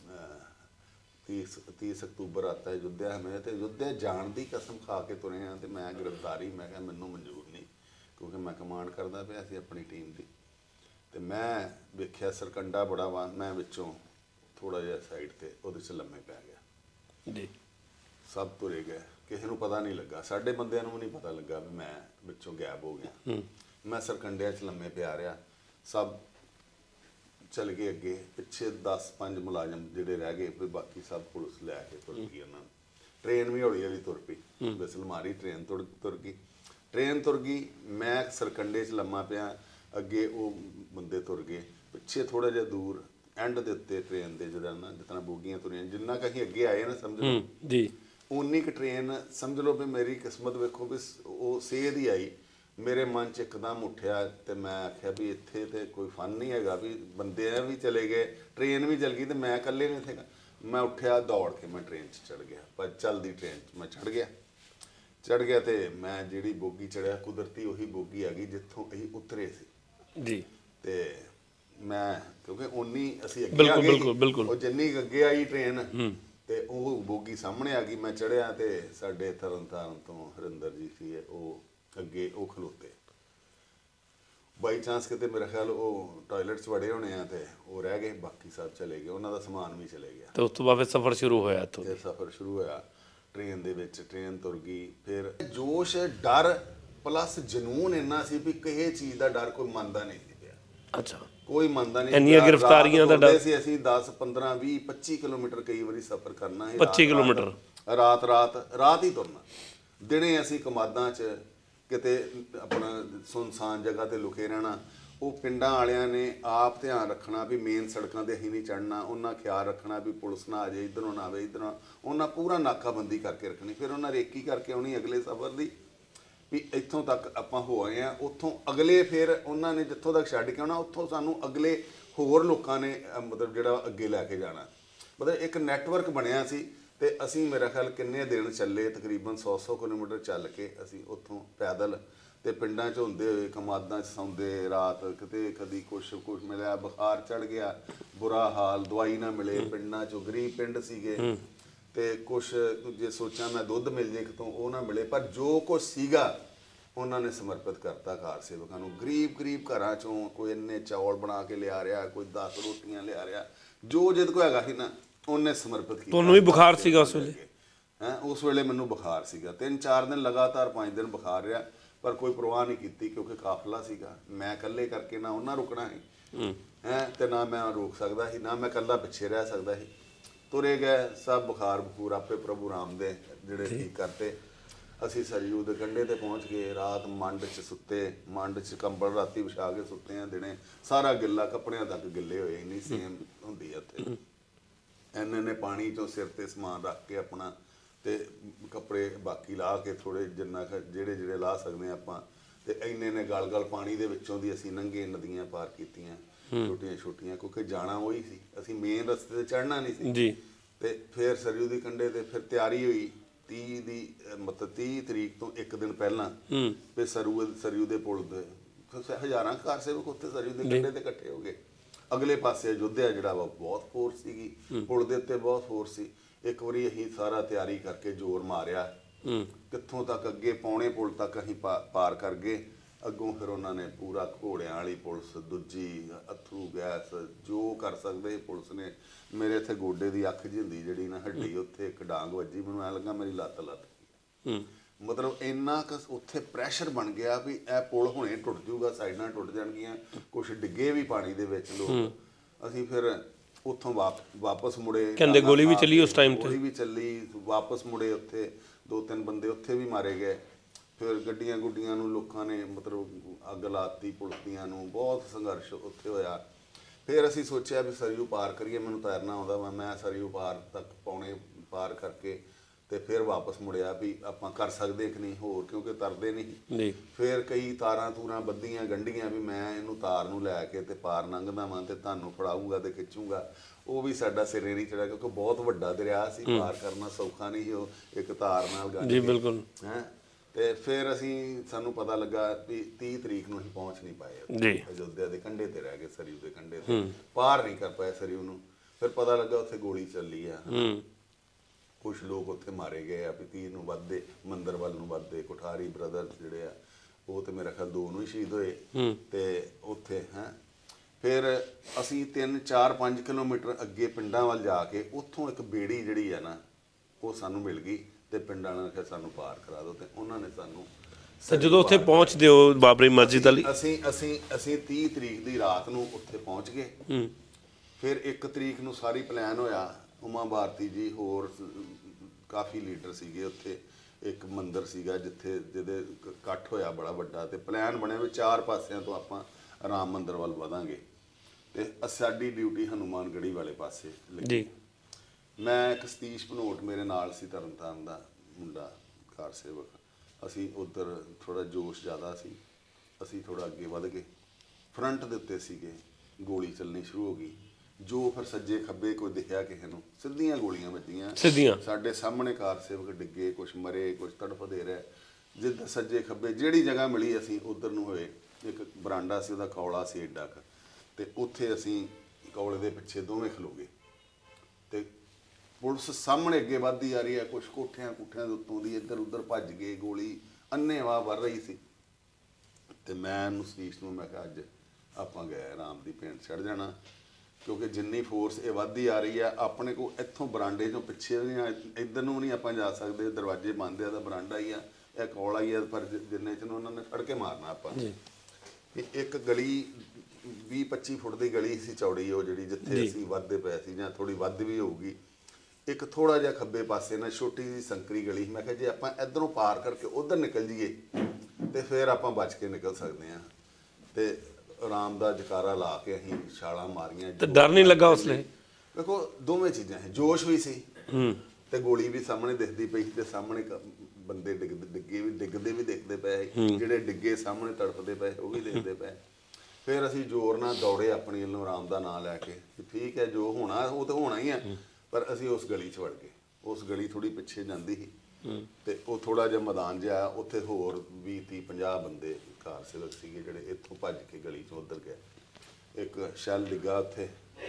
30 ਅਕਤੂਬਰ ਆਤਾ ਹੈ ਅਯੁੱਧਿਆ ਹਮੇ, ਤੇ ਅਯੁੱਧਿਆ ਜਾਣ ਦੀ ਕਸਮ ਖਾ ਕੇ ਤੁਰੇ ਹਾਂ। ਤੇ ਮੈਂ ਗ੍ਰਿਫਤਾਰੀ, ਮੈਂ ਕਿਹਾ ਮੈਨੂੰ ਮਨਜ਼ੂਰ ਨਹੀਂ, ਕਿਉਂਕਿ ਮੈਂ ਕਮਾਂਡ ਕਰਦਾ ਪਿਆ ਸੀ ਆਪਣੀ ਟੀਮ ਦੀ। ਤੇ ਮੈਂ ਵੇਖਿਆ ਸਰਕੰਡਾ ਬੜਾ ਵਾ, ਮੈਂ ਵਿੱਚੋਂ ਥੋੜਾ ਜਿਹਾ ਸਾਈਡ ਤੇ ਉਹਦੇ 'ਚ ਲੰਮੇ ਪੈ ਗਿਆ ਜੀ। ਸਭ ਤੁਰੇ ਗਏ, ਕਿਸੇ ਨੂੰ ਪਤਾ ਨਹੀਂ ਲੱਗਾ, ਸਾਡੇ ਬੰਦਿਆਂ ਨੂੰ ਵੀ ਨਹੀਂ ਪਤਾ ਲੱਗਾ ਵੀ ਮੈਂ ਵਿੱਚੋਂ ਗਾਇਬ ਹੋ ਗਿਆ। ਮੈਂ ਸਰਕੰਡਿਆਂ 'ਚ ਲੰਮੇ ਪਿਆ ਰਿਹਾ, ਸਭ ਚਲ ਗਏ ਅੱਗੇ। ਪਿੱਛੇ 10-5 ਮੁਲਾਜ਼ਮ ਜਿਹੜੇ ਰਹਿ ਗਏ, ਫਿਰ ਬਾਕੀ ਸਭ ਪੁਲਿਸ ਲੈ ਕੇ ਤੁਰ ਗਈ ਉਹਨਾਂ ਨੂੰ। ਟ੍ਰੇਨ ਵੀ ਹੌਲੀ ਹੌਲੀ ਤੁਰ ਪਈ, ਵਿਸਲ ਮਾਰੀ, ਟ੍ਰੇਨ ਤੁਰ ਗਈ। ਟ੍ਰੇਨ ਤੁਰ ਗਈ, ਮੈਂ ਸਰਕੰਡੇ 'ਚ ਲੰਮਾ ਪਿਆ, ਅੱਗੇ ਉਹ ਬੰਦੇ ਤੁਰ ਗਏ। ਪਿੱਛੇ ਥੋੜਾ ਜਿਹਾ ਦੂਰ ਐਂਡ ਦੇ ਉੱਤੇ ਟ੍ਰੇਨ ਦੇ ਜਿਹੜਾ ਨਾ, ਜਿਸ ਤਰ੍ਹਾਂ ਬੋਗੀਆਂ ਤੁਰੀਆਂ, ਜਿੰਨਾ ਕੁ ਅਸੀਂ ਅੱਗੇ ਆਏ ਨਾ ਸਮਝ ਲਓ ਜੀ, ਉਨੀ ਕੁ ਟ੍ਰੇਨ ਸਮਝ ਲਓ ਵੀ ਮੇਰੀ ਕਿਸਮਤ ਵੇਖੋ ਵੀ ਉਹ ਸੇਧ ਹੀ ਆਈ। ਮੇਰੇ ਮਨ 'ਚ ਇੱਕਦਮ ਉੱਠਿਆ ਤੇ ਮੈਂ ਆਖਿਆ ਵੀ ਇੱਥੇ ਤੇ ਕੋਈ ਫਨ ਨਹੀਂ ਹੈਗਾ, ਵੀ ਬੰਦੇ ਵੀ ਚਲੇ ਗਏ, ਟ੍ਰੇਨ ਵੀ ਚਲ ਗਈ, ਤੇ ਮੈਂ ਇਕੱਲੇ ਨਹੀਂ ਇੱਥੇ। ਮੈਂ ਉੱਠਿਆ, ਦੌੜ ਕੇ ਮੈਂ ਟ੍ਰੇਨ 'ਚ ਚੜ੍ਹ ਗਿਆ, ਪਰ ਚੱਲਦੀ ਟ੍ਰੇਨ 'ਚ ਮੈਂ ਚੜ੍ਹ ਗਿਆ। ਤੇ ਮੈਂ ਜਿਹੜੀ ਬੋਗੀ ਚੜਿਆ, ਕੁਦਰਤੀ ਉਹੀ ਬੋਗੀ ਆ ਗਈ ਜਿੱਥੋਂ ਅਸੀਂ ਉਤਰੇ ਸੀ ਜੀ। ਤੇ ਮੈਂ ਕਿਉਂਕਿ ਉਨੀ ਅਸੀਂ ਅੱਗੇ ਆ ਗਏ, ਉਹ ਜਿੰਨੀ ਅੱਗੇ ਆਈ ਟ੍ਰੇਨ ਤੇ ਉਹ ਬੋਗੀ ਸਾਹਮਣੇ ਆ ਗਈ। ਮੈਂ ਚੜਿਆ ਤੇ ਸਾਡੇ ਤਰਨਤਾਰਨ ਤੋਂ ਹਰਿੰਦਰ ਜੀ ਸੀ, ਉਹ ਅੱਗੇ ਉਹ ਖਲੋਤੇ। ਬਾਈ ਚਾਂਸ ਕਿਤੇ ਮੇਰਾ ਖਿਆਲ ਉਹ ਟਾਇਲਟ 'ਚ ਵੜੇ ਹੋਣੇ ਆ ਤੇ ਉਹ ਰਹਿ ਗਏ, ਬਾਕੀ ਸਭ ਚਲੇ ਗਏ, ਉਹਨਾਂ ਦਾ ਸਮਾਨ ਵੀ ਚਲੇ ਗਿਆ। ਤੇ ਉਸ ਤੋਂ ਬਾਅਦ ਫਿਰ ਸਫ਼ਰ ਸ਼ੁਰੂ ਹੋਇਆ। ਇੱਥੋਂ ਸਫ਼ਰ ਸ਼ੁਰੂ ਹੋਇਆ ਟ੍ਰੇਨ ਦੇ ਵਿੱਚ। ਟ੍ਰੇਨ ਤੁਰ ਗਈ, ਫਿਰ ਜੋਸ਼, ਡਰ ਪਲੱਸ ਜਨੂਨ ਇੰਨਾ ਸੀ ਵੀ ਕਿਸੇ ਚੀਜ਼ ਦਾ ਡਰ ਕੋਈ ਮੰਨਦਾ ਨਹੀਂ ਸੀ ਪਿਆ। ਅੱਛਾ, ਕੋਈ ਮੰਨਦਾ ਨਹੀਂ। ਇੰਨੀਆਂ ਗ੍ਰਿਫਤਾਰੀਆਂ ਦਾ ਡਰ ਸੀ। ਅਸੀਂ 10, 15, 20, 25 ਕਿਲੋਮੀਟਰ ਕਈ ਵਾਰੀ ਸਫ਼ਰ ਕਰਨਾ ਹੈ। 25 ਕਿਲੋਮੀਟਰ ਰਾਤ ਹੀ ਤੁਰਨਾ। ਦਿਨੇ ਅਸੀਂ ਕਮਾਦਾਂ 'ਚ ਕਿਤੇ ਆਪਣਾ ਸੁਨਸਾਨ ਜਗ੍ਹਾ ਤੇ ਲੁਕੇ ਰਹਿਣਾ। ਉਹ ਪਿੰਡਾਂ ਵਾਲਿਆਂ ਨੇ ਆਪ ਧਿਆਨ ਰੱਖਣਾ ਵੀ ਮੇਨ ਸੜਕਾਂ ਤੇ ਅਸੀਂ ਨਹੀਂ ਚੜ੍ਹਨਾ। ਉਹਨਾਂ ਖਿਆਲ ਰੱਖਣਾ ਵੀ ਪੁਲਿਸ ਨਾ ਆ ਜਾਏ, ਇੱਧਰੋਂ ਨਾ ਆਵੇ, ਇੱਧਰੋਂ। ਉਹਨਾਂ ਪੂਰਾ ਨਾਕਾਬੰਦੀ ਕਰਕੇ ਰੱਖਣੀ। ਫਿਰ ਉਹਨਾਂ ਰੇਕੀ ਕਰਕੇ ਆਉਣੀ ਅਗਲੇ ਸਫ਼ਰ ਦੀ ਵੀ ਇੱਥੋਂ ਤੱਕ ਆਪਾਂ ਹੋ ਆਏ ਹਾਂ। ਉੱਥੋਂ ਅਗਲੇ ਫਿਰ ਉਹਨਾਂ ਨੇ ਜਿੱਥੋਂ ਤੱਕ ਛੱਡ ਕੇ ਆਉਣਾ, ਉੱਥੋਂ ਸਾਨੂੰ ਅਗਲੇ ਹੋਰ ਲੋਕਾਂ ਨੇ ਮਤਲਬ ਜਿਹੜਾ ਅੱਗੇ ਲੈ ਕੇ ਜਾਣਾ। ਮਤਲਬ ਇੱਕ ਨੈਟਵਰਕ ਬਣਿਆ ਸੀ। ਤੇ ਅਸੀਂ ਮੇਰਾ ਖਿਆਲ ਕਿੰਨੇ ਦਿਨ ਚੱਲੇ, ਤਕਰੀਬਨ 100 ਕਿਲੋਮੀਟਰ ਚੱਲ ਕੇ ਅਸੀਂ ਉੱਥੋਂ ਪੈਦਲ ਤੇ ਪਿੰਡਾਂ 'ਚ ਹੁੰਦੇ ਹੋਏ ਕਮਾਦਾਂ 'ਚ ਸੌਂਦੇ ਰਾਤ। ਕਿਤੇ ਕਦੀ ਕੁਛ ਮਿਲਿਆ, ਬੁਖਾਰ ਚੜ੍ਹ ਗਿਆ, ਬੁਰਾ ਹਾਲ, ਦਵਾਈ ਨਾ ਮਿਲੇ। ਪਿੰਡਾਂ 'ਚੋਂ ਗਰੀਬ ਪਿੰਡ ਸੀਗੇ ਤੇ ਕੁਛ ਜੇ ਸੋਚਾਂ ਮੈਂ ਦੁੱਧ ਮਿਲ ਜੇ ਕਿਤੋਂ, ਉਹ ਨਾ ਮਿਲੇ। ਪਰ ਜੋ ਕੁਛ ਸੀਗਾ ਉਹਨਾਂ ਨੇ ਸਮਰਪਿਤ ਕਰਤਾ ਕਾਰ ਸੇਵਕਾਂ ਨੂੰ। ਗਰੀਬ ਘਰਾਂ ਚੋਂ ਕੋਈ ਇੰਨੇ ਚੌਲ ਬਣਾ ਕੇ ਲਿਆ ਰਿਹਾ, ਕੋਈ 10 ਰੋਟੀਆਂ ਲਿਆ ਰਿਹਾ, ਜੋ ਜਿਹਦੇ ਕੋਲ ਹੈਗਾ ਸੀ ਨਾ ਉਹਨੇ ਸਮਰਪਿਤ ਕੀਤਾ। ਤੁਹਾਨੂੰ ਵੀ ਬੁਖਾਰ ਸੀਗਾ ਉਸ ਵੇਲੇ? ਉਸ ਵੇਲੇ ਮੈਨੂੰ ਬੁਖਾਰ ਸੀਗਾ, 3-4 ਦਿਨ ਲਗਾਤਾਰ, 5 ਦਿਨ ਬੁਖਾਰ ਰਿਹਾ, ਪਰ ਕੋਈ ਪਰਵਾਹ ਨਹੀਂ ਕੀਤੀ ਕਿਉਂਕਿ ਕਾਫਲਾ ਸੀਗਾ। ਮੈਂ ਇਕੱਲੇ ਕਰਕੇ ਨਾ ਉਹਨਾਂ ਰੁਕਣਾ ਸੀ ਤੇ ਨਾ ਮੈਂ ਰੋਕ ਸਕਦਾ ਸੀ, ਨਾ ਮੈਂ ਇਕੱਲਾ ਪਿੱਛੇ ਰਹਿ ਸਕਦਾ ਸੀ। ਤੁਰੇ ਗਏ ਸਭ, ਬੁਖਾਰ ਬਖੂਰ ਆਪੇ ਪ੍ਰਭੂ ਰਾਮ ਦੇ ਜਿਹੜੇ ਠੀਕ ਕਰਤੇ। ਅਸੀਂ ਸਰਯੂ ਦੇ ਕੰਢੇ ਤੇ ਪਹੁੰਚ ਗਏ। ਰਾਤ ਮੰਡ 'ਚ ਸੁੱਤੇ, ਮੰਡ 'ਚ ਕੰਬਲ ਰਾਤੀ ਵਿਛਾ ਕੇ ਸੁੱਤੇ ਆ, ਦਿਨੇ ਸਾਰਾ ਗਿੱਲਾ, ਕੱਪੜਿਆਂ ਤੱਕ ਗਿੱਲੇ ਹੋਏ, ਇੰਨੀ ਸੇਮ ਹੁੰਦੀ ਆ ਉੱਥੇ। ਇੰਨੇ ਪਾਣੀ 'ਚੋਂ ਸਿਰ ਤੇ ਸਮਾਨ ਰੱਖ ਕੇ ਆਪਣਾ, ਤੇ ਕੱਪੜੇ ਬਾਕੀ ਲਾਹ ਕੇ ਥੋੜ੍ਹੇ ਜਿੰਨਾ ਜਿਹੜੇ ਲਾਹ ਸਕਦੇ ਆਪਾਂ, ਤੇ ਇੰਨੇ ਨੇ ਗਲ ਪਾਣੀ ਦੇ ਵਿੱਚੋਂ ਦੀ ਅਸੀਂ ਲੰਘੇ, ਨਦੀਆਂ ਪਾਰ ਕੀਤੀਆਂ ਛੋਟੀਆਂ, ਕਿਉਂਕਿ ਜਾਣਾ ਉਹੀ ਸੀ, ਅਸੀਂ ਮੇਨ ਰਸਤੇ ਤੇ ਚੜ੍ਹਨਾ ਨਹੀਂ ਸੀ ਜੀ। ਤੇ ਫਿਰ ਸਰਯੂ ਦੀ ਕੰਢੇ ਤੇ ਫਿਰ ਤਿਆਰੀ ਹੋਈ 30 ਦੀ, ਮਤਲਬ 30 ਤਰੀਕ ਤੋਂ ਇੱਕ ਦਿਨ ਪਹਿਲਾਂ, ਫਿਰ ਸਰਯੂ ਦੇ ਪੁਲ ਦੇ ਹਜ਼ਾਰਾਂ ਕਾਰ ਸੇਵਕ ਉੱਥੇ ਸਰਯੂ ਦੇ ਕੰਢੇ ਤੇ ਇਕੱਠੇ ਹੋ ਗਏ। ਅਗਲੇ ਪਾਸੇ ਅਯੁੱਧਿਆ ਜਿਹੜਾ ਵਾ ਬਹੁਤ ਫੋਰਸ ਸੀਗੀ, ਪੁਲ ਦੇ ਉੱਤੇ ਬਹੁਤ ਫੋਰਸ ਸੀ। ਇੱਕ ਵਾਰੀ ਅਸੀਂ ਸਾਰਾ ਤਿਆਰੀ ਕਰਕੇ ਜ਼ੋਰ ਮਾਰਿਆ, ਕਿੱਥੋਂ ਤੱਕ ਅੱਗੇ ਪੌਣੇ ਪੁਲ ਤੱਕ ਅਸੀਂ ਪਾਰ ਕਰ ਗਏ। ਅੱਗੋਂ ਫਿਰ ਉਹਨਾਂ ਨੇ ਪੂਰਾ ਘੋੜਿਆਂ ਵਾਲੀ ਪੁਲਿਸ, ਦੂਜੀ ਅਥਰੂ ਗੈਸ, ਜੋ ਕਰ ਸਕਦੇ ਪੁਲਿਸ ਨੇ। ਮੇਰੇ ਇੱਥੇ ਗੋਡੇ ਦੀ ਅੱਖ ਜਿਹੀ ਹੁੰਦੀ ਜਿਹੜੀ ਨਾ ਹੱਡੀ, ਉੱਥੇ ਇੱਕ ਡਾਂਗ ਵੱਜੀ, ਮੈਨੂੰ ਐਂ ਲੱਗਾ ਮੇਰੀ ਲੱਤ ਮਤਲਬ ਇੰਨਾ ਕੁ ਉੱਥੇ ਪ੍ਰੈਸ਼ਰ ਬਣ ਗਿਆ ਵੀ ਇਹ ਪੁਲ ਹੁਣੇ ਟੁੱਟ ਜੂਗਾ, ਸਾਈਡਾਂ ਟੁੱਟ ਜਾਣਗੀਆਂ, ਕੁਛ ਡਿੱਗੇ ਵੀ ਪਾਣੀ ਦੇ ਵਿੱਚ ਲੋਕ। ਅਸੀਂ ਫਿਰ ਉੱਥੋਂ ਵਾਪਸ ਮੁੜੇ। ਕਹਿੰਦੇ ਗੋਲੀ ਵੀ ਚੱਲੀ ਉਸ ਟਾਈਮ ਤੇ? ਗੋਲੀ ਵੀ ਚੱਲੀ, ਵਾਪਸ ਮੁੜੇ। ਉੱਥੇ 2-3 ਬੰਦੇ ਉੱਥੇ ਵੀ ਮਾਰੇ ਗਏ। ਫਿਰ ਗੱਡੀਆਂ ਗੁੱਡੀਆਂ ਨੂੰ ਲੋਕਾਂ ਨੇ ਮਤਲਬ ਅੱਗ ਲਾਤੀ, ਪੁਲਿਸੀਆਂ ਨੂੰ, ਬਹੁਤ ਸੰਘਰਸ਼ ਉੱਥੇ ਹੋਇਆ। ਫਿਰ ਅਸੀਂ ਸੋਚਿਆ ਵੀ ਸਰਯੂ ਪਾਰ ਕਰੀਏ, ਮੈਨੂੰ ਤੈਰਨਾ ਆਉਂਦਾ ਵਾ, ਮੈਂ ਸਰਯੂ ਪਾਰ ਤੱਕ ਪੌਣੇ ਪਾਰ ਕਰਕੇ ਤੇ ਫਿਰ ਵਾਪਸ ਮੁੜਿਆ ਵੀ ਆਪਾਂ ਕਰ ਸਕਦੇ ਕਿ ਨਹੀਂ ਹੋਰ, ਕਿਉਂਕਿ ਤਰਦੇ ਨਹੀਂ। ਫਿਰ ਕਈ ਤਾਰਾਂ ਤੂਰਾਂ ਬੱਧੀਆਂ ਗੰਢੀਆਂ ਵੀ ਮੈਂ ਇਹਨੂੰ ਤਾਰ ਨੂੰ ਲੈ ਕੇ ਤੇ ਪਾਰ ਲੰਘਦਾ ਵਾਂ ਤੇ ਤੁਹਾਨੂੰ ਫੜਾਊਂਗਾ ਤੇ ਖਿੱਚੂੰਗਾ। ਉਹ ਵੀ ਸਾਡਾ ਸਿਰੇ ਨਹੀਂ ਚੜਿਆ ਕਿਉਂਕਿ ਬਹੁਤ ਵੱਡਾ ਦਰਿਆ ਸੀ, ਪਾਰ ਕਰਨਾ ਸੌਖਾ ਨਹੀਂ ਸੀ ਉਹ ਇੱਕ ਤਾਰ ਨਾਲ ਗੰਢ ਕੇ। ਬਿਲਕੁਲ। ਤੇ ਫਿਰ ਸਾਨੂੰ ਪਤਾ ਲੱਗਾ ਵੀ 30 ਤਰੀਕ ਨੂੰ ਅਸੀਂ ਪਹੁੰਚ ਨਹੀਂ ਪਾਏ, ਅਯੁੱਧਿਆ ਦੇ ਕੰਢੇ ਤੇ ਰਹਿ ਗਏ, ਸਰਯੂ ਦੇ ਕੰਢੇ ਤੇ ਪਾਰ ਨਹੀਂ ਕਰ ਪਾਏ ਸਰਯੂ ਨੂੰ। ਫਿਰ ਪਤਾ ਲੱਗਾ ਉੱਥੇ ਗੋਲੀ ਚੱਲੀ ਆ, ਕੁਛ ਲੋਕ ਉੱਥੇ ਮਾਰੇ ਗਏ ਆ ਵੀ 30 ਨੂੰ ਵੱਧਦੇ, ਮੰਦਰ ਵੱਲ ਨੂੰ ਵੱਧਦੇ। ਕੋਠਾਰੀ ਬ੍ਰਦਰਸ ਜਿਹੜੇ ਆ ਉਹ ਤੇ ਮੇਰਾ ਖਿਆਲ 2 ਨੂੰ ਹੀ ਸ਼ਹੀਦ ਹੋਏ। ਤੇ ਉੱਥੇ ਫਿਰ ਅਸੀਂ 3-4-5 ਕਿਲੋਮੀਟਰ ਅੱਗੇ ਪਿੰਡਾਂ ਵੱਲ ਜਾ ਕੇ ਉੱਥੋਂ ਇੱਕ ਬੇੜੀ ਜਿਹੜੀ ਆ ਨਾ ਉਹ ਸਾਨੂੰ ਮਿਲ ਗਈ, ਤੇ ਪਿੰਡਾਂ ਨੇ ਕਿਹਾ ਸਾਨੂੰ ਪਾਰ ਕਰਾ ਦਿਓ, ਤੇ ਉਹਨਾਂ ਨੇ ਸਾਨੂੰ। ਜਦੋਂ ਉੱਥੇ ਪਹੁੰਚਦੇ ਹੋ ਬਾਬਰੀ ਮਸਜਿਦ ਵਾਲੀ, ਅਸੀਂ 30 ਤਰੀਕ ਦੀ ਰਾਤ ਨੂੰ ਉੱਥੇ ਪਹੁੰਚ ਗਏ। ਫਿਰ 1 ਤਰੀਕ ਨੂੰ ਸਾਰੀ ਪਲਾਨ ਹੋਇਆ। ਉਮਾ ਭਾਰਤੀ ਜੀ, ਹੋਰ ਕਾਫੀ ਲੀਡਰ ਸੀਗੇ ਉੱਥੇ। ਇੱਕ ਮੰਦਿਰ ਸੀਗਾ ਜਿਹਦੇ ਇਕੱਠ ਹੋਇਆ ਬੜਾ ਵੱਡਾ, ਤੇ ਪਲਾਨ ਬਣਿਆ ਵੀ 4 ਪਾਸਿਆਂ ਤੋਂ ਆਪਾਂ ਰਾਮ ਮੰਦਿਰ ਵੱਲ ਵਧਾਂਗੇ, ਤੇ ਸਾਡੀ ਡਿਊਟੀ ਹਨੂੰਮਾਨਗੜ੍ਹੀ ਵਾਲੇ ਪਾਸੇ ਲੱਗੀ। ਮੈਂ ਇੱਕ ਸਤੀਸ਼ ਭਨੋਟ ਮੇਰੇ ਨਾਲ ਸੀ, ਤਰਨਤਾਰਨ ਦਾ ਮੁੰਡਾ ਕਾਰ ਸੇਵਕ। ਅਸੀਂ ਉੱਧਰ ਥੋੜ੍ਹਾ ਜੋਸ਼ ਜ਼ਿਆਦਾ ਸੀ, ਅਸੀਂ ਥੋੜ੍ਹਾ ਅੱਗੇ ਵੱਧ ਗਏ। ਫਰੰਟ ਦੇ ਉੱਤੇ ਸੀਗੇ, ਗੋਲੀ ਚੱਲਣੀ ਸ਼ੁਰੂ ਹੋ ਗਈ। ਜੋ ਫਿਰ ਸੱਜੇ ਖੱਬੇ ਕੋਈ ਦਿਖਿਆ ਕਿਸੇ ਨੂੰ, ਸਿੱਧੀਆਂ ਗੋਲੀਆਂ ਵੱਜੀਆਂ ਸਿੱਧੀਆਂ। ਸਾਡੇ ਸਾਹਮਣੇ ਕਾਰ ਸੇਵਕ ਡਿੱਗੇ, ਕੁਛ ਮਰੇ, ਕੁਛ ਤੜਫਦੇ ਰਹੇ। ਜਿੱਦਾਂ ਸੱਜੇ ਖੱਬੇ ਜਿਹੜੀ ਜਗ੍ਹਾ ਮਿਲੀ ਅਸੀਂ ਉੱਧਰ ਨੂੰ ਹੋਏ। ਇੱਕ ਬਰਾਂਡਾ ਸੀ, ਉਹਦਾ ਕੌਲਾ ਸੀ ਏਡਾ ਕੁ, ਤੇ ਉੱਥੇ ਅਸੀਂ ਕੌਲੇ ਦੇ ਪਿੱਛੇ ਦੋਵੇਂ ਖਲੋ ਗਏ। ਤੇ ਪੁਲਿਸ ਸਾਹਮਣੇ ਅੱਗੇ ਵੱਧਦੀ ਆ ਰਹੀ ਹੈ, ਕੁਛ ਕੋਠਿਆਂ ਦੇ ਉੱਤੋਂ ਦੀ ਇੱਧਰ ਉੱਧਰ ਭੱਜ ਗਏ, ਗੋਲੀ ਅੰਨ੍ਹੇਵਾਹ ਵਰ ਰਹੀ ਸੀ। ਤੇ ਮੈਂ ਉਹਨੂੰ ਸਤੀਸ਼ ਨੂੰ ਮੈਂ ਕਿਹਾ ਅੱਜ ਆਪਾਂ ਗਏ ਰਾਮ ਦੀ ਭੇਂਟ ਚੜ੍ਹ ਜਾਣਾ, ਕਿਉਂਕਿ ਜਿੰਨੀ ਫੋਰਸ ਇਹ ਵੱਧਦੀ ਆ ਰਹੀ ਆ ਆਪਣੇ ਕੋਲ, ਇੱਥੋਂ ਬਰਾਂਡੇ ਚੋਂ ਪਿੱਛੇ ਵੀ ਇੱਧਰ ਨੂੰ ਨਹੀਂ ਆਪਾਂ ਜਾ ਸਕਦੇ, ਦਰਵਾਜ਼ੇ ਬੰਦ ਆ, ਤਾਂ ਬਰਾਂਡਾ ਹੀ ਆ, ਇਹ ਕੌਲਾ ਹੀ ਆ, ਪਰ ਜਿੰਨੇ ਚ ਉਹਨਾਂ ਨੇ ਫੜ ਕੇ ਮਾਰਨਾ ਆਪਾਂ। ਇੱਕ ਗਲੀ 20-25 ਫੁੱਟ ਦੀ ਗਲੀ ਸੀ ਚੌੜੀ, ਉਹ ਜਿਹੜੀ ਜਿੱਥੇ ਅਸੀਂ ਵੱਧਦੇ ਪਏ ਸੀ, ਜਾਂ ਥੋੜੀ ਵੱਧ ਵੀ ਹੋਊਗੀ। ਇੱਕ ਥੋੜਾ ਜਿਹਾ ਖੱਬੇ ਪਾਸੇ ਨਾ ਛੋਟੀ ਜਿਹੀ ਸੰਕਰੀ ਗਲੀ। ਮੈਂ ਕਿਹਾ ਜੇ ਆਪਾਂ ਇੱਧਰੋਂ ਪਾਰ ਕਰਕੇ ਉੱਧਰ ਨਿਕਲ ਜਾਈਏ ਤੇ ਫਿਰ ਆਪਾਂ ਬਚ ਕੇ ਨਿਕਲ ਸਕਦੇ ਹਾਂ। ਤੇ ਰਾਮ ਦਾ ਜਕਾਰਾ ਲਾ ਕੇ ਅਸੀਂ ਛਾਲਾਂ ਮਾਰੀਆਂ। ਤੇ ਡਰ ਨਹੀਂ ਲੱਗਾ ਉਸ ਵੇਲੇ? ਦੇਖੋ ਦੋਵੇਂ ਚੀਜ਼ਾਂ ਹੈ, ਜੋਸ਼ ਵੀ ਸੀ ਤੇ ਗੋਲੀ ਵੀ ਸਾਹਮਣੇ ਦਿਖਦੀ ਪਈ, ਤੇ ਸਾਹਮਣੇ ਬੰਦੇ ਡਿੱਗਦੇ ਵੀ ਦੇਖਦੇ ਪਏ, ਜਿਹੜੇ ਡਿੱਗੇ ਸਾਹਮਣੇ ਤੜਫਦੇ ਪਏ ਉਹ ਵੀ ਦੇਖਦੇ ਪਏ। ਫਿਰ ਅਸੀਂ ਜ਼ੋਰ ਨਾਲ ਦੌੜੇ ਆਪਣੀ ਵੱਲੋਂ ਰਾਮ ਦਾ ਨਾਂ ਲੈ ਕੇ, ਠੀਕ ਹੈ ਜੋ ਹੋਣਾ ਉਹ ਤਾਂ ਹੋਣਾ ਹੀ ਆ। ਪਰ ਅਸੀਂ ਉਸ ਗਲੀ 'ਚ ਵੜ ਗਏ। ਉਸ ਗਲੀ ਥੋੜੀ ਪਿੱਛੇ ਜਾਂਦੀ ਸੀ, ਤੇ ਉਹ ਥੋੜਾ ਜਿਹਾ ਮੈਦਾਨ ਜਿਹਾ, ਉੱਥੇ ਹੋਰ 20-30-50 ਬੰਦੇ ਕਾਰ ਸੇਵਕ ਸੀਗੇ ਜਿਹੜੇ ਇੱਥੋਂ ਭੱਜ ਕੇ ਗਲੀ 'ਚ ਉੱਧਰ ਗਏ। ਇੱਕ ਸ਼ੈਲ ਡਿੱਗਾ ਉੱਥੇ,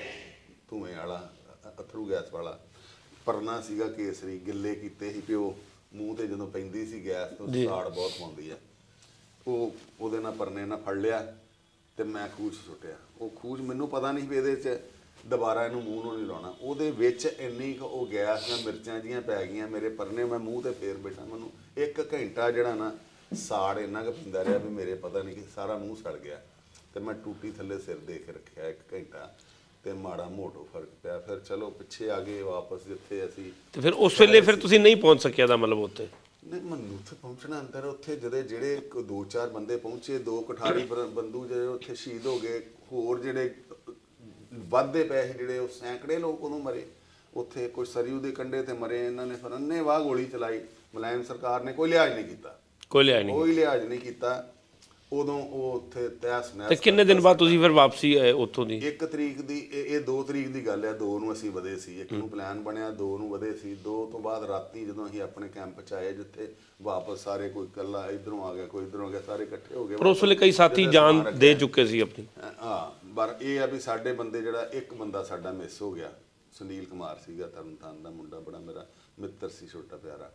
ਧੂਏ ਵਾਲਾ, ਅਥਰੂ ਗੈਸ ਵਾਲਾ, ਪਰਨਾ ਸੀਗਾ ਕੇਸਰੀ, ਗਿੱਲੇ ਕੀਤੇ ਸੀ, ਪਿਓ ਮੂੰਹ ਤੇ ਜਦੋਂ ਪੈਂਦੀ ਸੀ ਗੈਸ ਤੋਂ ਸਾੜ ਬਹੁਤ ਪਾਉਂਦੀ ਆ। ਉਹਦੇ ਨਾਲ ਪਰਨੇ ਨਾਲ ਫੜ ਲਿਆ ਤੇ ਮੈਂ ਖੂਹ 'ਚ ਸੁੱਟਿਆ। ਉਹ ਖੂਹ 'ਚ ਮੈਨੂੰ ਪਤਾ ਨਹੀਂ ਵੀ ਇਹਦੇ 'ਚ ਦੁਬਾਰਾ ਇਹਨੂੰ ਮੂੰਹ ਨੂੰ ਨਹੀਂ ਲਾਉਣਾ। ਉਹਦੇ ਵਿੱਚ ਇੰਨੀ ਕੁ ਉਹ ਗੈਸ ਜਾਂ ਮਿਰਚਾਂ ਜਿਹੀਆਂ ਪੈ ਗਈਆਂ ਮੇਰੇ ਪਰਨੇ, ਮੈਂ ਮੂੰਹ ਤੇ ਫੇਰ ਬੈਠਾ। ਮੈਨੂੰ 1 ਘੰਟਾ ਜਿਹੜਾ ਨਾ ਸਾੜ ਇੰਨਾ ਕੁ ਪੈਂਦਾ ਰਿਹਾ ਵੀ ਮੇਰੇ ਪਤਾ ਨਹੀਂ ਕਿ ਸਾਰਾ ਮੂੰਹ ਸੜ ਗਿਆ। ਤੇ ਮੈਂ ਟੂਟੀ ਥੱਲੇ ਸਿਰ ਦੇ ਕੇ ਰੱਖਿਆ 1 ਘੰਟਾ ਤੇ ਮਾੜਾ ਮੋਟੋ ਫਰਕ ਪਿਆ। ਫਿਰ ਚਲੋ ਪਿੱਛੇ ਆ ਗਏ ਵਾਪਸ ਜਿੱਥੇ ਅਸੀਂ। ਤੇ ਫਿਰ ਉਸ ਵੇਲੇ ਫਿਰ ਤੁਸੀਂ ਨਹੀਂ ਪਹੁੰਚ ਸਕਿਆ ਦਾ ਮਤਲਬ ਉੱਥੇ? ਨਹੀਂ, ਮੈਨੂੰ ਉੱਥੇ ਪਹੁੰਚਣਾ ਅੰਦਰ, ਉੱਥੇ ਜਿਹੜੇ 2-4 ਬੰਦੇ ਪਹੁੰਚੇ, 2 ਕਠਾਰੀ ਬੰਦੂ ਜਿਹੜੇ ਉੱਥੇ ਸ਼ਹੀਦ ਹੋ ਗਏ, ਹੋਰ ਜਿਹੜੇ ਵੱਧਦੇ ਪਏ ਸੀ ਜਿਹੜੇ ਉਹ ਸੈਂਕੜੇ ਲੋਕ ਉਦੋਂ ਮਰੇ ਉੱਥੇ। ਕੁਝ ਸਰਯੂ ਦੇ ਕੰਢੇ ਤੇ ਮਰੇ। ਇਹਨਾਂ ਨੇ ਫਿਰ ਅੰਨ੍ਹੇਵਾਹ ਗੋਲੀ ਚਲਾਈ। ਮੁਲਾਇਮ ਸਰਕਾਰ ਨੇ ਕੋਈ ਲਿਹਾਜ਼ ਨਹੀਂ ਕੀਤਾ, ਕੋਈ ਲਿਹਾਜ਼ ਨਹੀਂ ਕੀਤਾ। ਉਦੋਂ ਉਹ ਉੱਥੇ ਤਹਿਸ ਨਹਿਸ। ਤੇ ਕਿੰਨੇ ਦਿਨ ਬਾਅਦ ਤੁਸੀਂ ਫਿਰ ਵਾਪਸੀ ਆਏ ਉੱਥੋਂ ਦੀ? 1 ਤਰੀਕ ਦੀ, ਇਹ 2 ਤਰੀਕ ਦੀ ਗੱਲ ਹੈ। 2 ਨੂੰ ਅਸੀਂ ਵਧੇ ਸੀ, 1 ਨੂੰ ਪਲਾਨ ਬਣਿਆ, 2 ਨੂੰ ਵਧੇ ਸੀ। 2 ਤੋਂ ਬਾਅਦ ਰਾਤੀ ਜਦੋਂ ਅਸੀਂ ਆਪਣੇ ਕੈਂਪ 'ਚ ਆਏ ਜਿੱਥੇ ਵਾਪਸ ਸਾਰੇ, ਕੋਈ ਇਕੱਲਾ ਇੱਧਰੋਂ ਆ ਗਿਆ, ਕੋਈ ਇੱਧਰੋਂ ਆ ਗਿਆ, ਸਾਰੇ ਇਕੱਠੇ ਹੋ ਗਏ। ਪਰ ਉਸ ਵੇਲੇ ਕਈ ਸਾਥੀ ਜਾਨ ਦੇ ਚੁੱਕੇ ਸੀ ਆਪਣੀ। ਹਾਂ, ਪਰ ਇਹ ਆ ਵੀ ਸਾਡੇ ਬੰਦੇ ਜਿਹੜਾ 1 ਬੰਦਾ ਸਾਡਾ ਮਿਸ ਹੋ ਗਿਆ। ਸੁਨੀਲ ਕੁਮਾਰ ਸੀਗਾ, ਤਰਨਤਾਰਨ ਦਾ ਮੁੰਡਾ, ਬੜਾ ਮੇਰਾ ਮਿੱਤਰ ਸੀ, ਛੋਟਾ ਪਿਆਰਾ।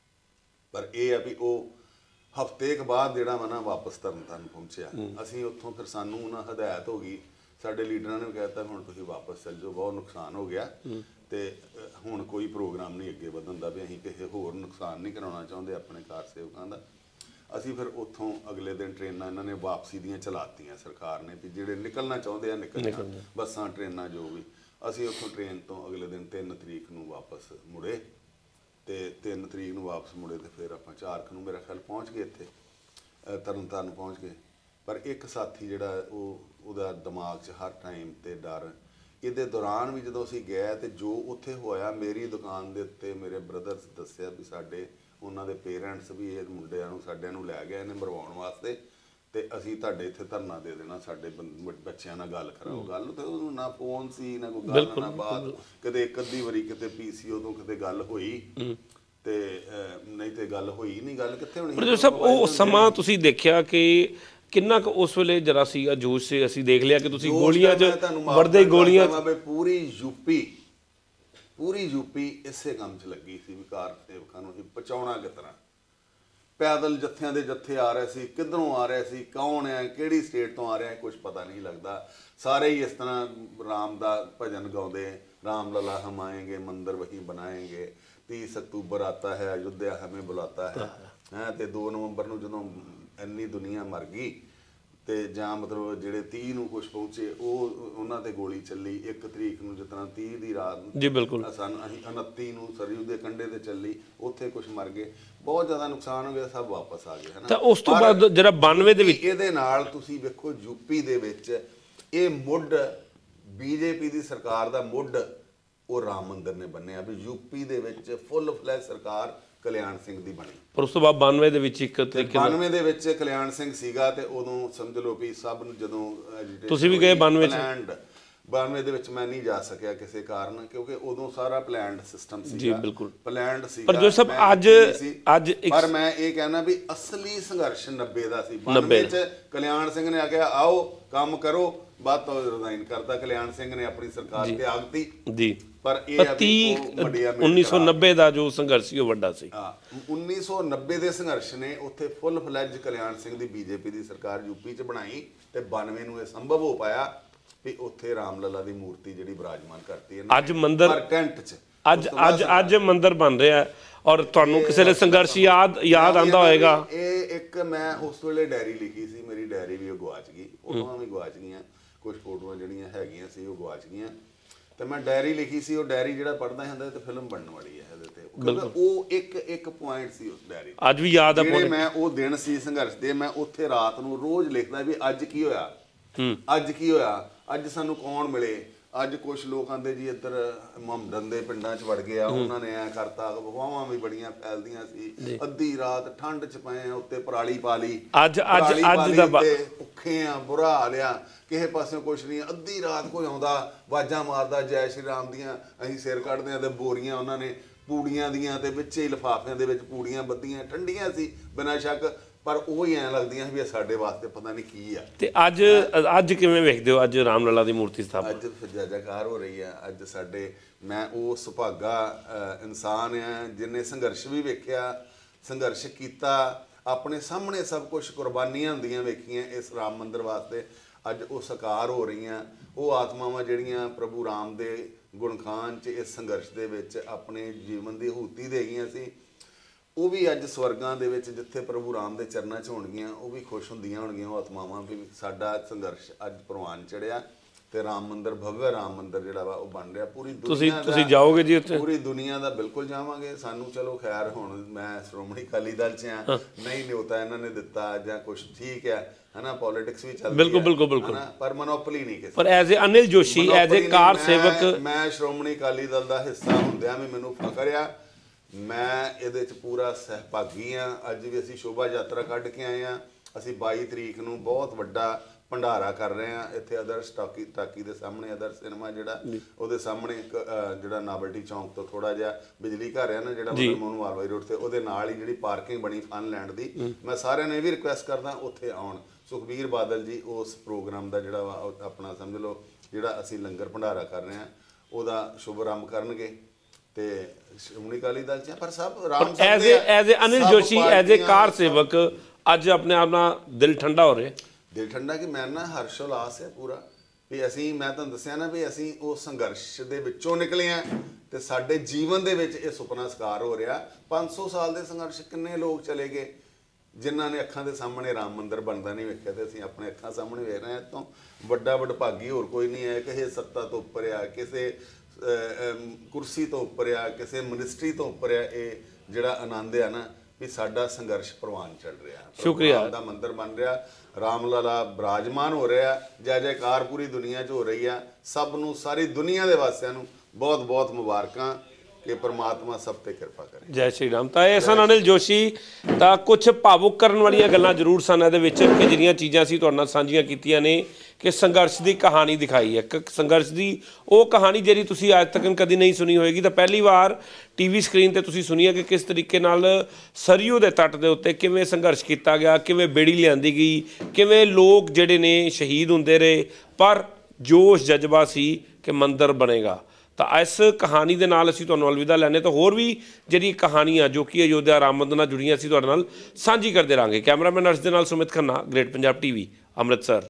ਪਰ ਇਹ ਆ ਵੀ ਉਹ ਹਫ਼ਤੇ ਕੁ ਬਾਅਦ ਜਿਹੜਾ ਵਾ ਨਾ ਵਾਪਸ ਤਰਨਤਾਰਨ ਪਹੁੰਚਿਆ। ਅਸੀਂ ਉੱਥੋਂ ਫਿਰ ਸਾਨੂੰ ਨਾ ਹਦਾਇਤ ਹੋ ਗਈ, ਸਾਡੇ ਲੀਡਰਾਂ ਨੇ ਵੀ ਕਹਿ ਦਿੱਤਾ ਹੁਣ ਤੁਸੀਂ ਵਾਪਸ ਚੱਲ ਜਾਓ, ਬਹੁਤ ਨੁਕਸਾਨ ਹੋ ਗਿਆ ਤੇ ਹੁਣ ਕੋਈ ਪ੍ਰੋਗਰਾਮ ਨਹੀਂ ਅੱਗੇ ਵਧਣ ਦਾ, ਵੀ ਅਸੀਂ ਕਿਸੇ ਹੋਰ ਨੁਕਸਾਨ ਨਹੀਂ ਕਰਾਉਣਾ ਚਾਹੁੰਦੇ ਆਪਣੇ ਕਾਰ ਸੇਵਕਾਂ ਦਾ। ਅਸੀਂ ਫਿਰ ਉੱਥੋਂ ਅਗਲੇ ਦਿਨ ਟ੍ਰੇਨਾਂ ਇਹਨਾਂ ਨੇ ਵਾਪਸੀ ਦੀਆਂ ਚਲਾਤੀਆਂ ਸਰਕਾਰ ਨੇ, ਵੀ ਜਿਹੜੇ ਨਿਕਲਣਾ ਚਾਹੁੰਦੇ ਆ ਨਿਕਲ ਜਾਣ, ਬੱਸਾਂ ਟ੍ਰੇਨਾਂ ਜੋ ਵੀ। ਅਸੀਂ ਉੱਥੋਂ ਟ੍ਰੇਨ ਤੋਂ ਅਗਲੇ ਦਿਨ 3 ਤਰੀਕ ਨੂੰ ਵਾਪਸ ਮੁੜੇ ਤੇ 3 ਤਰੀਕ ਨੂੰ ਵਾਪਸ ਮੁੜੇ ਤੇ ਫਿਰ ਆਪਾਂ 4 ਨੂੰ ਮੇਰਾ ਖਿਆਲ ਪਹੁੰਚ ਗਏ ਇੱਥੇ ਤਰਨਤਾਰਨ ਪਹੁੰਚ ਗਏ। ਪਰ ਇੱਕ ਸਾਥੀ ਜਿਹੜਾ ਉਹਦਾ ਦਿਮਾਗ 'ਚ ਹਰ ਟਾਈਮ ਤੇ ਡਰ। ਇਹਦੇ ਦੌਰਾਨ ਵੀ ਜਦੋਂ ਅਸੀਂ ਗਏ ਤੇ ਜੋ ਉੱਥੇ ਹੋਇਆ, ਮੇਰੀ ਦੁਕਾਨ ਦੇ ਉੱਤੇ ਮੇਰੇ ਬ੍ਰਦਰਸ ਦੱਸਿਆ ਵੀ ਸਾਡੇ ਉਹਨਾਂ ਦੇ ਪੇਰੈਂਟਸ ਵੀ ਇਹ ਮੁੰਡਿਆਂ ਨੂੰ ਸਾਡਿਆਂ ਨੂੰ ਲੈ ਗਏ ਨੇ ਮਰਵਾਉਣ ਵਾਸਤੇ ਤੇ ਅਸੀਂ ਤੁਹਾਡੇ ਇੱਥੇ ਧਰਨਾ ਦੇ ਦੇਣਾ, ਸਾਡੇ ਬੱਚਿਆਂ ਨਾਲ ਗੱਲ ਕਰਾਓ। ਗੱਲ ਤੇ ਉਹਨੂੰ ਨਾ ਫੋਨ ਸੀ ਨਾ ਕੋਈ ਗੱਲ ਨਾ ਬਾਤ। ਕਿਤੇ 1 ਵਾਰੀ ਕਿਤੇ PCO ਤੋਂ ਕਿਤੇ ਗੱਲ ਹੋਈ ਤੇ ਨਹੀਂ ਤੇ ਗੱਲ ਹੋਈ ਨਹੀਂ। ਗੱਲ ਕਿੱਥੇ ਹੋਣੀ? ਪਰ ਸਭ ਉਹ ਸਮਾਂ ਤੁਸੀਂ ਦੇਖਿਆ ਕਿ ਕਿੰਨਾ ਕੁ ਉਸ ਵੇਲੇ ਜਰਾ ਸੀਗਾ ਜੋਸ਼ ਸੀ। ਅਸੀਂ ਦੇਖ ਲਿਆ ਕਿ ਤੁਸੀਂ ਗੋਲੀਆਂ 'ਚ ਵਰਦੇ ਗੋਲੀਆਂ। ਪੂਰੀ ਯੂਪੀ ਇਸੇ ਕੰਮ 'ਚ ਲੱਗੀ ਸੀ ਵੀ ਕਾਰ ਸੇਵਕਾਂ ਨੂੰ ਪਹੁੰਚਾਉਣਾ ਕਿਸ ਤਰ੍ਹਾਂ। ਪੈਦਲ ਜੱਥਿਆਂ ਦੇ ਜੱਥੇ ਆ ਰਹੇ ਸੀ, ਕਿੱਧਰੋਂ ਆ ਰਹੇ ਸੀ, ਕੌਣ ਹੈ, ਕਿਹੜੀ ਸਟੇਟ ਤੋਂ ਆ ਰਿਹਾ, ਕੁਝ ਪਤਾ ਨਹੀਂ ਲੱਗਦਾ। ਸਾਰੇ ਹੀ ਇਸ ਤਰ੍ਹਾਂ ਰਾਮ ਦਾ ਭਜਨ ਗਾਉਂਦੇ, ਰਾਮ ਲਲਾ ਹਮ ਆਏਂਗੇ ਮੰਦਰ ਵਹੀ ਬਣਾਏਂਗੇ, 30 ਅਕਤੂਬਰ ਆਤਾ ਹੈ ਅਯੁੱਧਿਆ ਹਮੇਂ ਬੁਲਾਤਾ ਹੈ। ਤੇ 2 ਨਵੰਬਰ ਨੂੰ ਜਦੋਂ ਇੰਨੀ ਦੁਨੀਆ ਮਰ ਗਈ ਤੇ ਜਾਂ ਮਤਲਬ ਜਿਹੜੇ 30 ਨੂੰ ਕੁਛ ਪਹੁੰਚੇ ਉਹਨਾਂ ਤੇ ਗੋਲੀ ਚੱਲੀ। 1 ਤਰੀਕ ਨੂੰ ਜਿਸ ਤਰ੍ਹਾਂ 30 ਦੀ ਰਾਤ ਜੀ ਬਿਲਕੁਲ ਅਸੀਂ 29 ਨੂੰ ਸਰਯੂ ਦੇ ਕੰਢੇ ਤੇ ਚੱਲੀ, ਉੱਥੇ ਕੁਛ ਮਰ ਗਏ, ਬਹੁਤ ਜ਼ਿਆਦਾ ਨੁਕਸਾਨ ਹੋ ਗਿਆ, ਸਭ ਵਾਪਸ ਆ ਗਏ। ਤਾਂ ਉਸ ਤੋਂ ਬਾਅਦ ਜਿਹੜਾ 92 ਦੇ ਵਿੱਚ ਇਹਦੇ ਨਾਲ ਤੁਸੀਂ ਵੇਖੋ ਯੂਪੀ ਦੇ ਵਿੱਚ ਇਹ ਮੁੱਢ BJP ਦੀ ਸਰਕਾਰ ਦਾ ਮੁੱਢ ਉਹ ਰਾਮ ਮੰਦਿਰ ਨੇ ਬੰਨਿਆ ਵੀ ਯੂਪੀ ਦੇ ਵਿੱਚ ਫੁੱਲ ਫਲੈਜ ਸਰਕਾਰ ਕਲਿਆਣ ਸਿੰਘ ਦੀ ਬਣੀ। ਪਰ ਉਸ ਤੋਂ ਬਾਅਦ 92 ਦੇ ਵਿੱਚ ਇੱਕ ਤਰੀਕੇ 92 ਦੇ ਵਿੱਚ ਕਲਿਆਣ ਸਿੰਘ ਸੀਗਾ ਤੇ ਉਦੋਂ ਸਮਝ ਲਓ ਵੀ ਸਭ ਨੂੰ ਜਦੋਂ ਤੁਸੀਂ ਵੀ ਗਏ 92 ਚ? 92 ਦੇ ਵਿੱਚ ਮੈਂ ਨਹੀਂ ਜਾ ਸਕਿਆ ਕਿਸੇ ਕਾਰਨ, ਕਿਉਂਕਿ ਉਦੋਂ ਸਾਰਾ ਪਲਾਨਡ ਸਿਸਟਮ ਸੀਗਾ। ਜੀ ਬਿਲਕੁਲ ਪਲਾਨਡ ਸੀ। ਪਰ ਜੋ ਸਭ ਅੱਜ ਪਰ ਮੈਂ ਇਹ ਕਹਿਣਾ ਵੀ ਅਸਲੀ ਸੰਘਰਸ਼ 90 ਦਾ ਸੀ। 92 ਚ ਕਲਿਆਣ ਸਿੰਘ ਨੇ ਆਖਿਆ ਆਓ ਕੰਮ ਕਰੋ, ਬਾਅਦ ਤੋਂ ਰਿਜ਼ਾਈਨ ਕਰਤਾ ਕਲਿਆਣ ਸਿੰਘ ਨੇ, ਆਪਣੀ ਸਰਕਾਰ ਤਿਆਗਤੀ ਜੀ। ਪਰ ਇਹ 1990 ਦਾ ਜੋ ਸੰਘਰਸ਼ ਸੀ ਉਹ ਵੱਡਾ ਸੀ। 1990 ਦੇ ਸੰਘਰਸ਼ ਨੇ ਉੱਥੇ ਫੁੱਲ ਫਲੈਜ ਕਲਿਆਣ ਸਿੰਘ ਦੀ BJP ਦੀ ਸਰਕਾਰ ਯੂਪੀ 'ਚ ਬਣਾਈ ਤੇ 92 ਨੂੰ ਇਹ ਸੰਭਵ ਹੋ ਪਾਇਆ ਵੀ ਉੱਥੇ ਰਾਮ ਲਲਾ ਦੀ ਮੂਰਤੀ ਜਿਹੜੀ ਵਿਰਾਜਮਾਨ ਕਰਤੀ ਹੈ ਅੱਜ ਮੰਦਿਰ ਕੈਂਟ 'ਚ। ਅੱਜ ਮੰਦਿਰ ਬਣ ਰਿਹਾ ਔਰ ਤੁਹਾਨੂੰ ਕਿਸੇ ਨੇ ਸੰਘਰਸ਼ ਯਾਦ ਆਂਦਾ ਹੋਏਗਾ। ਇਹ ਇੱਕ ਮੈਂ ਉਸ ਵੇਲੇ ਡਾਇਰੀ ਲਿਖੀ ਸੀ, ਮੇਰੀ ਡਾਇਰੀ ਵੀ ਉਹ ਗਵਾਚ ਗਈ, ਫੋਟੋਆਂ ਵੀ ਗਵਾਚ ਗਈਆਂ, ਕੁਝ ਫੋਟੋਆਂ ਜਿਹੜੀਆਂ ਹੈਗੀਆਂ ਸੀ ਉਹ ਗਵਾਚ ਗਈਆਂ। ਤੇ ਮੈਂ ਡਾਇਰੀ ਲਿਖੀ ਸੀ, ਉਹ ਡਾਇਰੀ ਜਿਹੜਾ ਪੜ੍ਹਦਾ ਹੁੰਦਾ ਤੇ ਫਿਲਮ ਬਣਨ ਵਾਲੀ ਹੈ ਇਹਦੇ ਤੇ, ਕਿਉਂਕਿ ਉਹ ਇੱਕ ਪੁਆਇੰਟ ਸੀ ਉਸ ਡਾਇਰੀ। ਅੱਜ ਵੀ ਯਾਦ ਆ ਮੈਂ ਉਹ ਦਿਨ ਸੀ ਸੰਘਰਸ਼ ਦੇ, ਮੈਂ ਉੱਥੇ ਰਾਤ ਨੂੰ ਰੋਜ਼ ਲਿਖਦਾ ਵੀ ਅੱਜ ਕੀ ਹੋਇਆ, ਅੱਜ ਕੀ ਹੋਇਆ, ਅੱਜ ਸਾਨੂੰ ਕੌਣ ਮਿਲੇ। ਅੱਜ ਕੁਛ ਲੋਕ ਆਂਦੇ ਜੀ ਇੱਧਰ ਮੁਹੰਮਦਨ ਦੇ ਪਿੰਡਾਂ 'ਚ ਵੜ ਗਏ ਆ, ਉਹਨਾਂ ਨੇ ਐ ਕਰਤਾ, ਅਫਵਾਹਾਂ ਵੀ ਬੜੀਆਂ ਫੈਲਦੀਆਂ ਸੀ। ਅੱਧੀ ਰਾਤ ਠੰਡ 'ਚ ਪਏ ਆ, ਉੱਤੇ ਪਰਾਲੀ ਪਾ ਲਈ, ਅੱਜ ਦਾ ਭੁੱਖੇ ਆ, ਬੁਰਾ ਹਾਲ ਆ, ਕਿਸੇ ਪਾਸਿਓਂ ਕੁਛ ਨਹੀਂ। ਅੱਧੀ ਰਾਤ ਕੋਈ ਆਉਂਦਾ ਆਵਾਜ਼ਾਂ ਮਾਰਦਾ ਜੈ ਸ਼੍ਰੀ ਰਾਮ ਦੀਆਂ, ਅਸੀਂ ਸਿਰ ਕੱਢਦੇ ਆ ਤੇ ਬੋਰੀਆਂ ਉਹਨਾਂ ਨੇ ਪੂੜੀਆਂ ਦੀਆਂ ਤੇ ਵਿੱਚੇ ਲਿਫਾਫਿਆਂ ਦੇ ਵਿੱਚ ਪੂੜੀਆਂ ਬੱਧੀਆਂ, ਠੰਡੀਆਂ ਸੀ ਬਿਨਾਂ ਸ਼ੱਕ, ਪਰ ਉਹ ਹੀ ਐਂ ਲੱਗਦੀਆਂ ਵੀ ਸਾਡੇ ਵਾਸਤੇ ਪਤਾ ਨਹੀਂ ਕੀ ਆ। ਤੇ ਅੱਜ ਕਿਵੇਂ ਵੇਖਦੇ ਹੋ ਅੱਜ ਰਾਮ ਲਲਾ ਦੀ ਮੂਰਤੀ ਸਥਾਪਨਾ? ਅੱਜ ਜੈਕਾਰ ਹੋ ਰਹੀ ਆ। ਅੱਜ ਸਾਡੇ, ਮੈਂ ਉਹ ਸੁਭਾਗਾ ਇਨਸਾਨ ਆ ਜਿਹਨੇ ਸੰਘਰਸ਼ ਵੀ ਵੇਖਿਆ, ਸੰਘਰਸ਼ ਕੀਤਾ, ਆਪਣੇ ਸਾਹਮਣੇ ਸਭ ਕੁਝ ਕੁਰਬਾਨੀਆਂ ਹੁੰਦੀਆਂ ਵੇਖੀਆਂ ਇਸ ਰਾਮ ਮੰਦਿਰ ਵਾਸਤੇ, ਅੱਜ ਉਹ ਸਾਕਾਰ ਹੋ ਰਹੀਆਂ। ਉਹ ਆਤਮਾਵਾਂ ਜਿਹੜੀਆਂ ਪ੍ਰਭੂ ਰਾਮ ਦੇ ਗੁਣਖਾਨ 'ਚ ਇਸ ਸੰਘਰਸ਼ ਦੇ ਵਿੱਚ ਆਪਣੇ ਜੀਵਨ ਦੀ ਆਹੂਤੀ ਦੇ ਗਈਆਂ ਸੀ, ਉਹ ਵੀ ਅੱਜ ਸਵਰਗਾਂ ਦੇ ਵਿੱਚ ਜਿੱਥੇ ਪ੍ਰਭੂ ਰਾਮ ਦੇ ਚਰਨਾਂ 'ਚ ਹੋਣਗੀਆਂ, ਉਹ ਵੀ ਖੁਸ਼ ਹੁੰਦੀਆਂ ਹੋਣਗੀਆਂ ਉਹ ਆਤਮਾਵਾਂ ਵੀ ਸਾਡਾ ਸੰਘਰਸ਼ ਅੱਜ ਪ੍ਰਵਾਨ ਚੜਿਆ ਤੇ ਰਾਮ ਮੰਦਿਰ, ਭਵਯ ਰਾਮ ਮੰਦਿਰ ਜਿਹੜਾ ਵਾ ਉਹ ਬਣ ਰਿਹਾ। ਪੂਰੀ ਦੁਨੀਆ ਦਾ, ਤੁਸੀਂ ਜਾਓਗੇ ਜੀ ਉੱਥੇ? ਪੂਰੀ ਦੁਨੀਆ ਦਾ ਬਿਲਕੁਲ ਜਾਵਾਂਗੇ। ਸਾਨੂੰ ਚਲੋ ਖੈਰ ਹੁਣ ਮੈਂ ਸ਼੍ਰੋਮਣੀ ਅਕਾਲੀ ਦਲ 'ਚ ਆ, ਨਹੀਂ ਨਿਉਤਾ ਇਹਨਾਂ ਨੇ ਦਿੱਤਾ ਜਾਂ ਕੁਛ, ਠੀਕ ਹੈ ਹਨਾ, ਪੋਲਿਟਿਕਸ ਵੀ ਚੱਲਦੀ ਹੈ ਬਿਲਕੁਲ, ਪਰ ਮੋਨੋਪੋਲੀ ਨਹੀਂ ਕਿਸੇ। ਪਰ as a Anil Joshi, as a ਕਾਰ ਸੇਵਕ, ਮੈਂ ਸ਼੍ਰੋਮਣੀ ਅਕਾਲੀ ਦਲ ਦਾ ਹਿੱਸਾ ਹੁੰਦਿਆਂ ਵੀ ਮੈਨੂੰ ਫਖਰ ਆ, ਮੈਂ ਇਹਦੇ 'ਚ ਪੂਰਾ ਸਹਿਭਾਗੀ ਆ। ਅੱਜ ਵੀ ਅਸੀਂ ਸ਼ੋਭਾ ਯਾਤਰਾ ਕੱਢ ਕੇ ਆਏ ਆ। ਅਸੀਂ 22 ਤਰੀਕ ਨੂੰ ਬਹੁਤ ਵੱਡਾ ਭੰਡਾਰਾ ਕਰ ਰਹੇ ਆ ਇੱਥੇ ਆਦਰਸ਼ ਟਾਕੀ ਦੇ ਸਾਹਮਣੇ, ਆਦਰਸ਼ ਸਿਨੇਮਾ ਜਿਹੜਾ, ਉਹਦੇ ਸਾਹਮਣੇ ਇੱਕ ਜਿਹੜਾ ਨਾਵਲਟੀ ਚੌਂਕ ਤੋਂ ਥੋੜਾ ਜਿਹਾ ਬਿਜਲੀ ਘਰ ਆ ਨਾ ਜਿਹੜਾ ਮੋਹਨ ਮਾਲਵਾਈ ਰੋਡ ਤੇ, ਉਹਦੇ ਨਾਲ ਹੀ ਜਿਹੜੀ ਪਾਰਕਿੰਗ ਬਣੀ ਫਨਲੈਂਡ ਦੀ, ਮੈਂ ਸਾਰਿਆਂ ਨੂੰ ਇਹ ਵੀ ਰਿਕੁਐਸਟ ਕਰਦਾ ਉੱਥੇ ਆਉਣ। ਸੁਖਬੀਰ ਬਾਦਲ ਜੀ ਉਸ ਪ੍ਰੋਗਰਾਮ ਦਾ ਜਿਹੜਾ ਵਾ ਆਪਣਾ ਸਮਝ ਲਓ ਜਿਹੜਾ ਅਸੀਂ ਲੰਗਰ ਭੰਡਾਰਾ ਕਰ ਰਹੇ ਆ ਉਹਦਾ ਸ਼ੁਭ ਆਰੰਭ ਕਰਨਗੇ ਤੇ ਸ਼੍ਰੋਮਣੀ ਅਕਾਲੀ ਦਲ 'ਚ। ਪਰ ਸਭ ਰਾਮ as a Anil Joshi, as a ਕਾਰ ਸੇਵਕ, ਅੱਜ ਆਪਣੇ ਆਪ ਨਾਲ ਦਿਲ ਠੰਡਾ ਹੋ ਰਿਹਾ? ਦਿਲ ਠੰਡਾ ਕਿ ਮੈਂ ਨਾ ਹਰਸ਼ ਉਲਾਸ ਹੈ ਪੂਰਾ ਵੀ ਅਸੀਂ, ਮੈਂ ਤੁਹਾਨੂੰ ਦੱਸਿਆ ਨਾ ਵੀ ਅਸੀਂ ਉਸ ਸੰਘਰਸ਼ ਦੇ ਵਿੱਚੋਂ ਨਿਕਲੇ ਆ ਤੇ ਸਾਡੇ ਜੀਵਨ ਦੇ ਵਿੱਚ ਇਹ ਸੁਪਨਾ ਸਾਕਾਰ ਹੋ ਰਿਹਾ। 500 ਸਾਲ ਦੇ ਸੰਘਰਸ਼, ਕਿੰਨੇ ਲੋਕ ਚਲੇ ਗਏ ਜਿਨ੍ਹਾਂ ਨੇ ਅੱਖਾਂ ਦੇ ਸਾਹਮਣੇ ਰਾਮ ਮੰਦਿਰ ਬਣਦਾ ਨਹੀਂ ਵੇਖਿਆ, ਤੇ ਅਸੀਂ ਆਪਣੇ ਅੱਖਾਂ ਸਾਹਮਣੇ ਵੇਖ ਰਹੇ ਹਾਂ। ਤੋਂ ਵੱਡਾ ਵਡਭਾਗੀ ਹੋਰ ਕੋਈ ਨਹੀਂ ਹੈ, ਕਿਸੇ ਸੱਤਾ ਤੋਂ ਉੱਪਰ ਆ, ਕਿਸੇ ਕੁਰਸੀ ਤੋਂ ਉੱਪਰ ਆ, ਕਿਸੇ ਮਿਨਿਸਟਰੀ ਤੋਂ ਉੱਪਰ ਆ। ਇਹ ਜਿਹੜਾ ਆਨੰਦ ਆ ਨਾ ਵੀ ਸਾਡਾ ਸੰਘਰਸ਼ ਪ੍ਰਵਾਨ ਚੱਲ ਰਿਹਾ, ਸ਼ੁਕਰੀਆ ਦਾ ਮੰਦਿਰ ਬਣ ਰਿਹਾ, ਰਾਮ ਲਾਲਾ ਬਿਰਾਜਮਾਨ ਹੋ ਰਿਹਾ, ਜੈ ਜੈਕਾਰ ਪੂਰੀ ਦੁਨੀਆ 'ਚ ਹੋ ਰਹੀ ਆ। ਸਭ ਨੂੰ, ਸਾਰੀ ਦੁਨੀਆ ਦੇ ਵਾਸੀਆਂ ਨੂੰ ਬਹੁਤ ਬਹੁਤ ਮੁਬਾਰਕਾਂ ਕਿ ਪ੍ਰਮਾਤਮਾ ਸਭ ਤੇ ਕਿਰਪਾ ਕਰੇ। ਜੈ ਸ਼੍ਰੀ ਰਾਮ। ਤਾਂ ਇਹ ਸਨ ਅਨਿਲ ਜੋਸ਼ੀ। ਤਾਂ ਕੁਝ ਭਾਵੁਕ ਕਰਨ ਵਾਲੀਆਂ ਗੱਲਾਂ ਜ਼ਰੂਰ ਸਨ ਇਹਦੇ ਵਿੱਚ, ਕਿ ਜਿਹੜੀਆਂ ਚੀਜ਼ਾਂ ਅਸੀਂ ਤੁਹਾਡੇ ਨਾਲ ਸਾਂਝੀਆਂ ਕੀਤੀਆਂ ਨੇ ਕਿ ਸੰਘਰਸ਼ ਦੀ ਕਹਾਣੀ ਦਿਖਾਈ ਹੈ, ਇੱਕ ਸੰਘਰਸ਼ ਦੀ ਉਹ ਕਹਾਣੀ ਜਿਹੜੀ ਤੁਸੀਂ ਅੱਜ ਤੱਕ ਕਦੀ ਨਹੀਂ ਸੁਣੀ ਹੋਏਗੀ। ਤਾਂ ਪਹਿਲੀ ਵਾਰ ਟੀਵੀ ਸਕਰੀਨ ਤੇ ਤੁਸੀਂ ਸੁਣੀ ਹੈ ਕਿ ਕਿਸ ਤਰੀਕੇ ਨਾਲ ਸਰਯੂ ਦੇ ਤੱਟ ਦੇ ਉੱਤੇ ਕਿਵੇਂ ਸੰਘਰਸ਼ ਕੀਤਾ ਗਿਆ, ਕਿਵੇਂ ਬੇੜੀ ਲਿਆਂਦੀ ਗਈ, ਕਿਵੇਂ ਲੋਕ ਜਿਹੜੇ ਨੇ ਸ਼ਹੀਦ ਹੁੰਦੇ ਰਹੇ, ਪਰ ਜੋਸ਼ ਜਜ਼ਬਾ ਸੀ ਕਿ ਮੰਦਿਰ ਬਣੇਗਾ। ਤਾਂ ਇਸ ਕਹਾਣੀ ਦੇ ਨਾਲ ਅਸੀਂ ਤੁਹਾਨੂੰ ਅਲਵਿਦਾ ਲੈਣੇ। ਤਾਂ ਹੋਰ ਵੀ ਜਿਹੜੀ ਕਹਾਣੀਆਂ ਜੋ ਕਿ ਅਯੋਧਿਆ ਰਾਮ ਮੰਦਿਰ ਨਾਲ ਜੁੜੀਆਂ ਅਸੀਂ ਤੁਹਾਡੇ ਨਾਲ ਸਾਂਝੀ ਕਰਦੇ ਰਹਾਂਗੇ। ਕੈਮਰਾਮੈਨ ਅਰਸ਼ ਦੇ ਨਾਲ ਸੁਮਿਤ ਖੰਨਾ, ਗ੍ਰੇਟ ਪੰਜਾਬ ਟੀਵੀ, ਅੰਮ੍ਰਿਤਸਰ।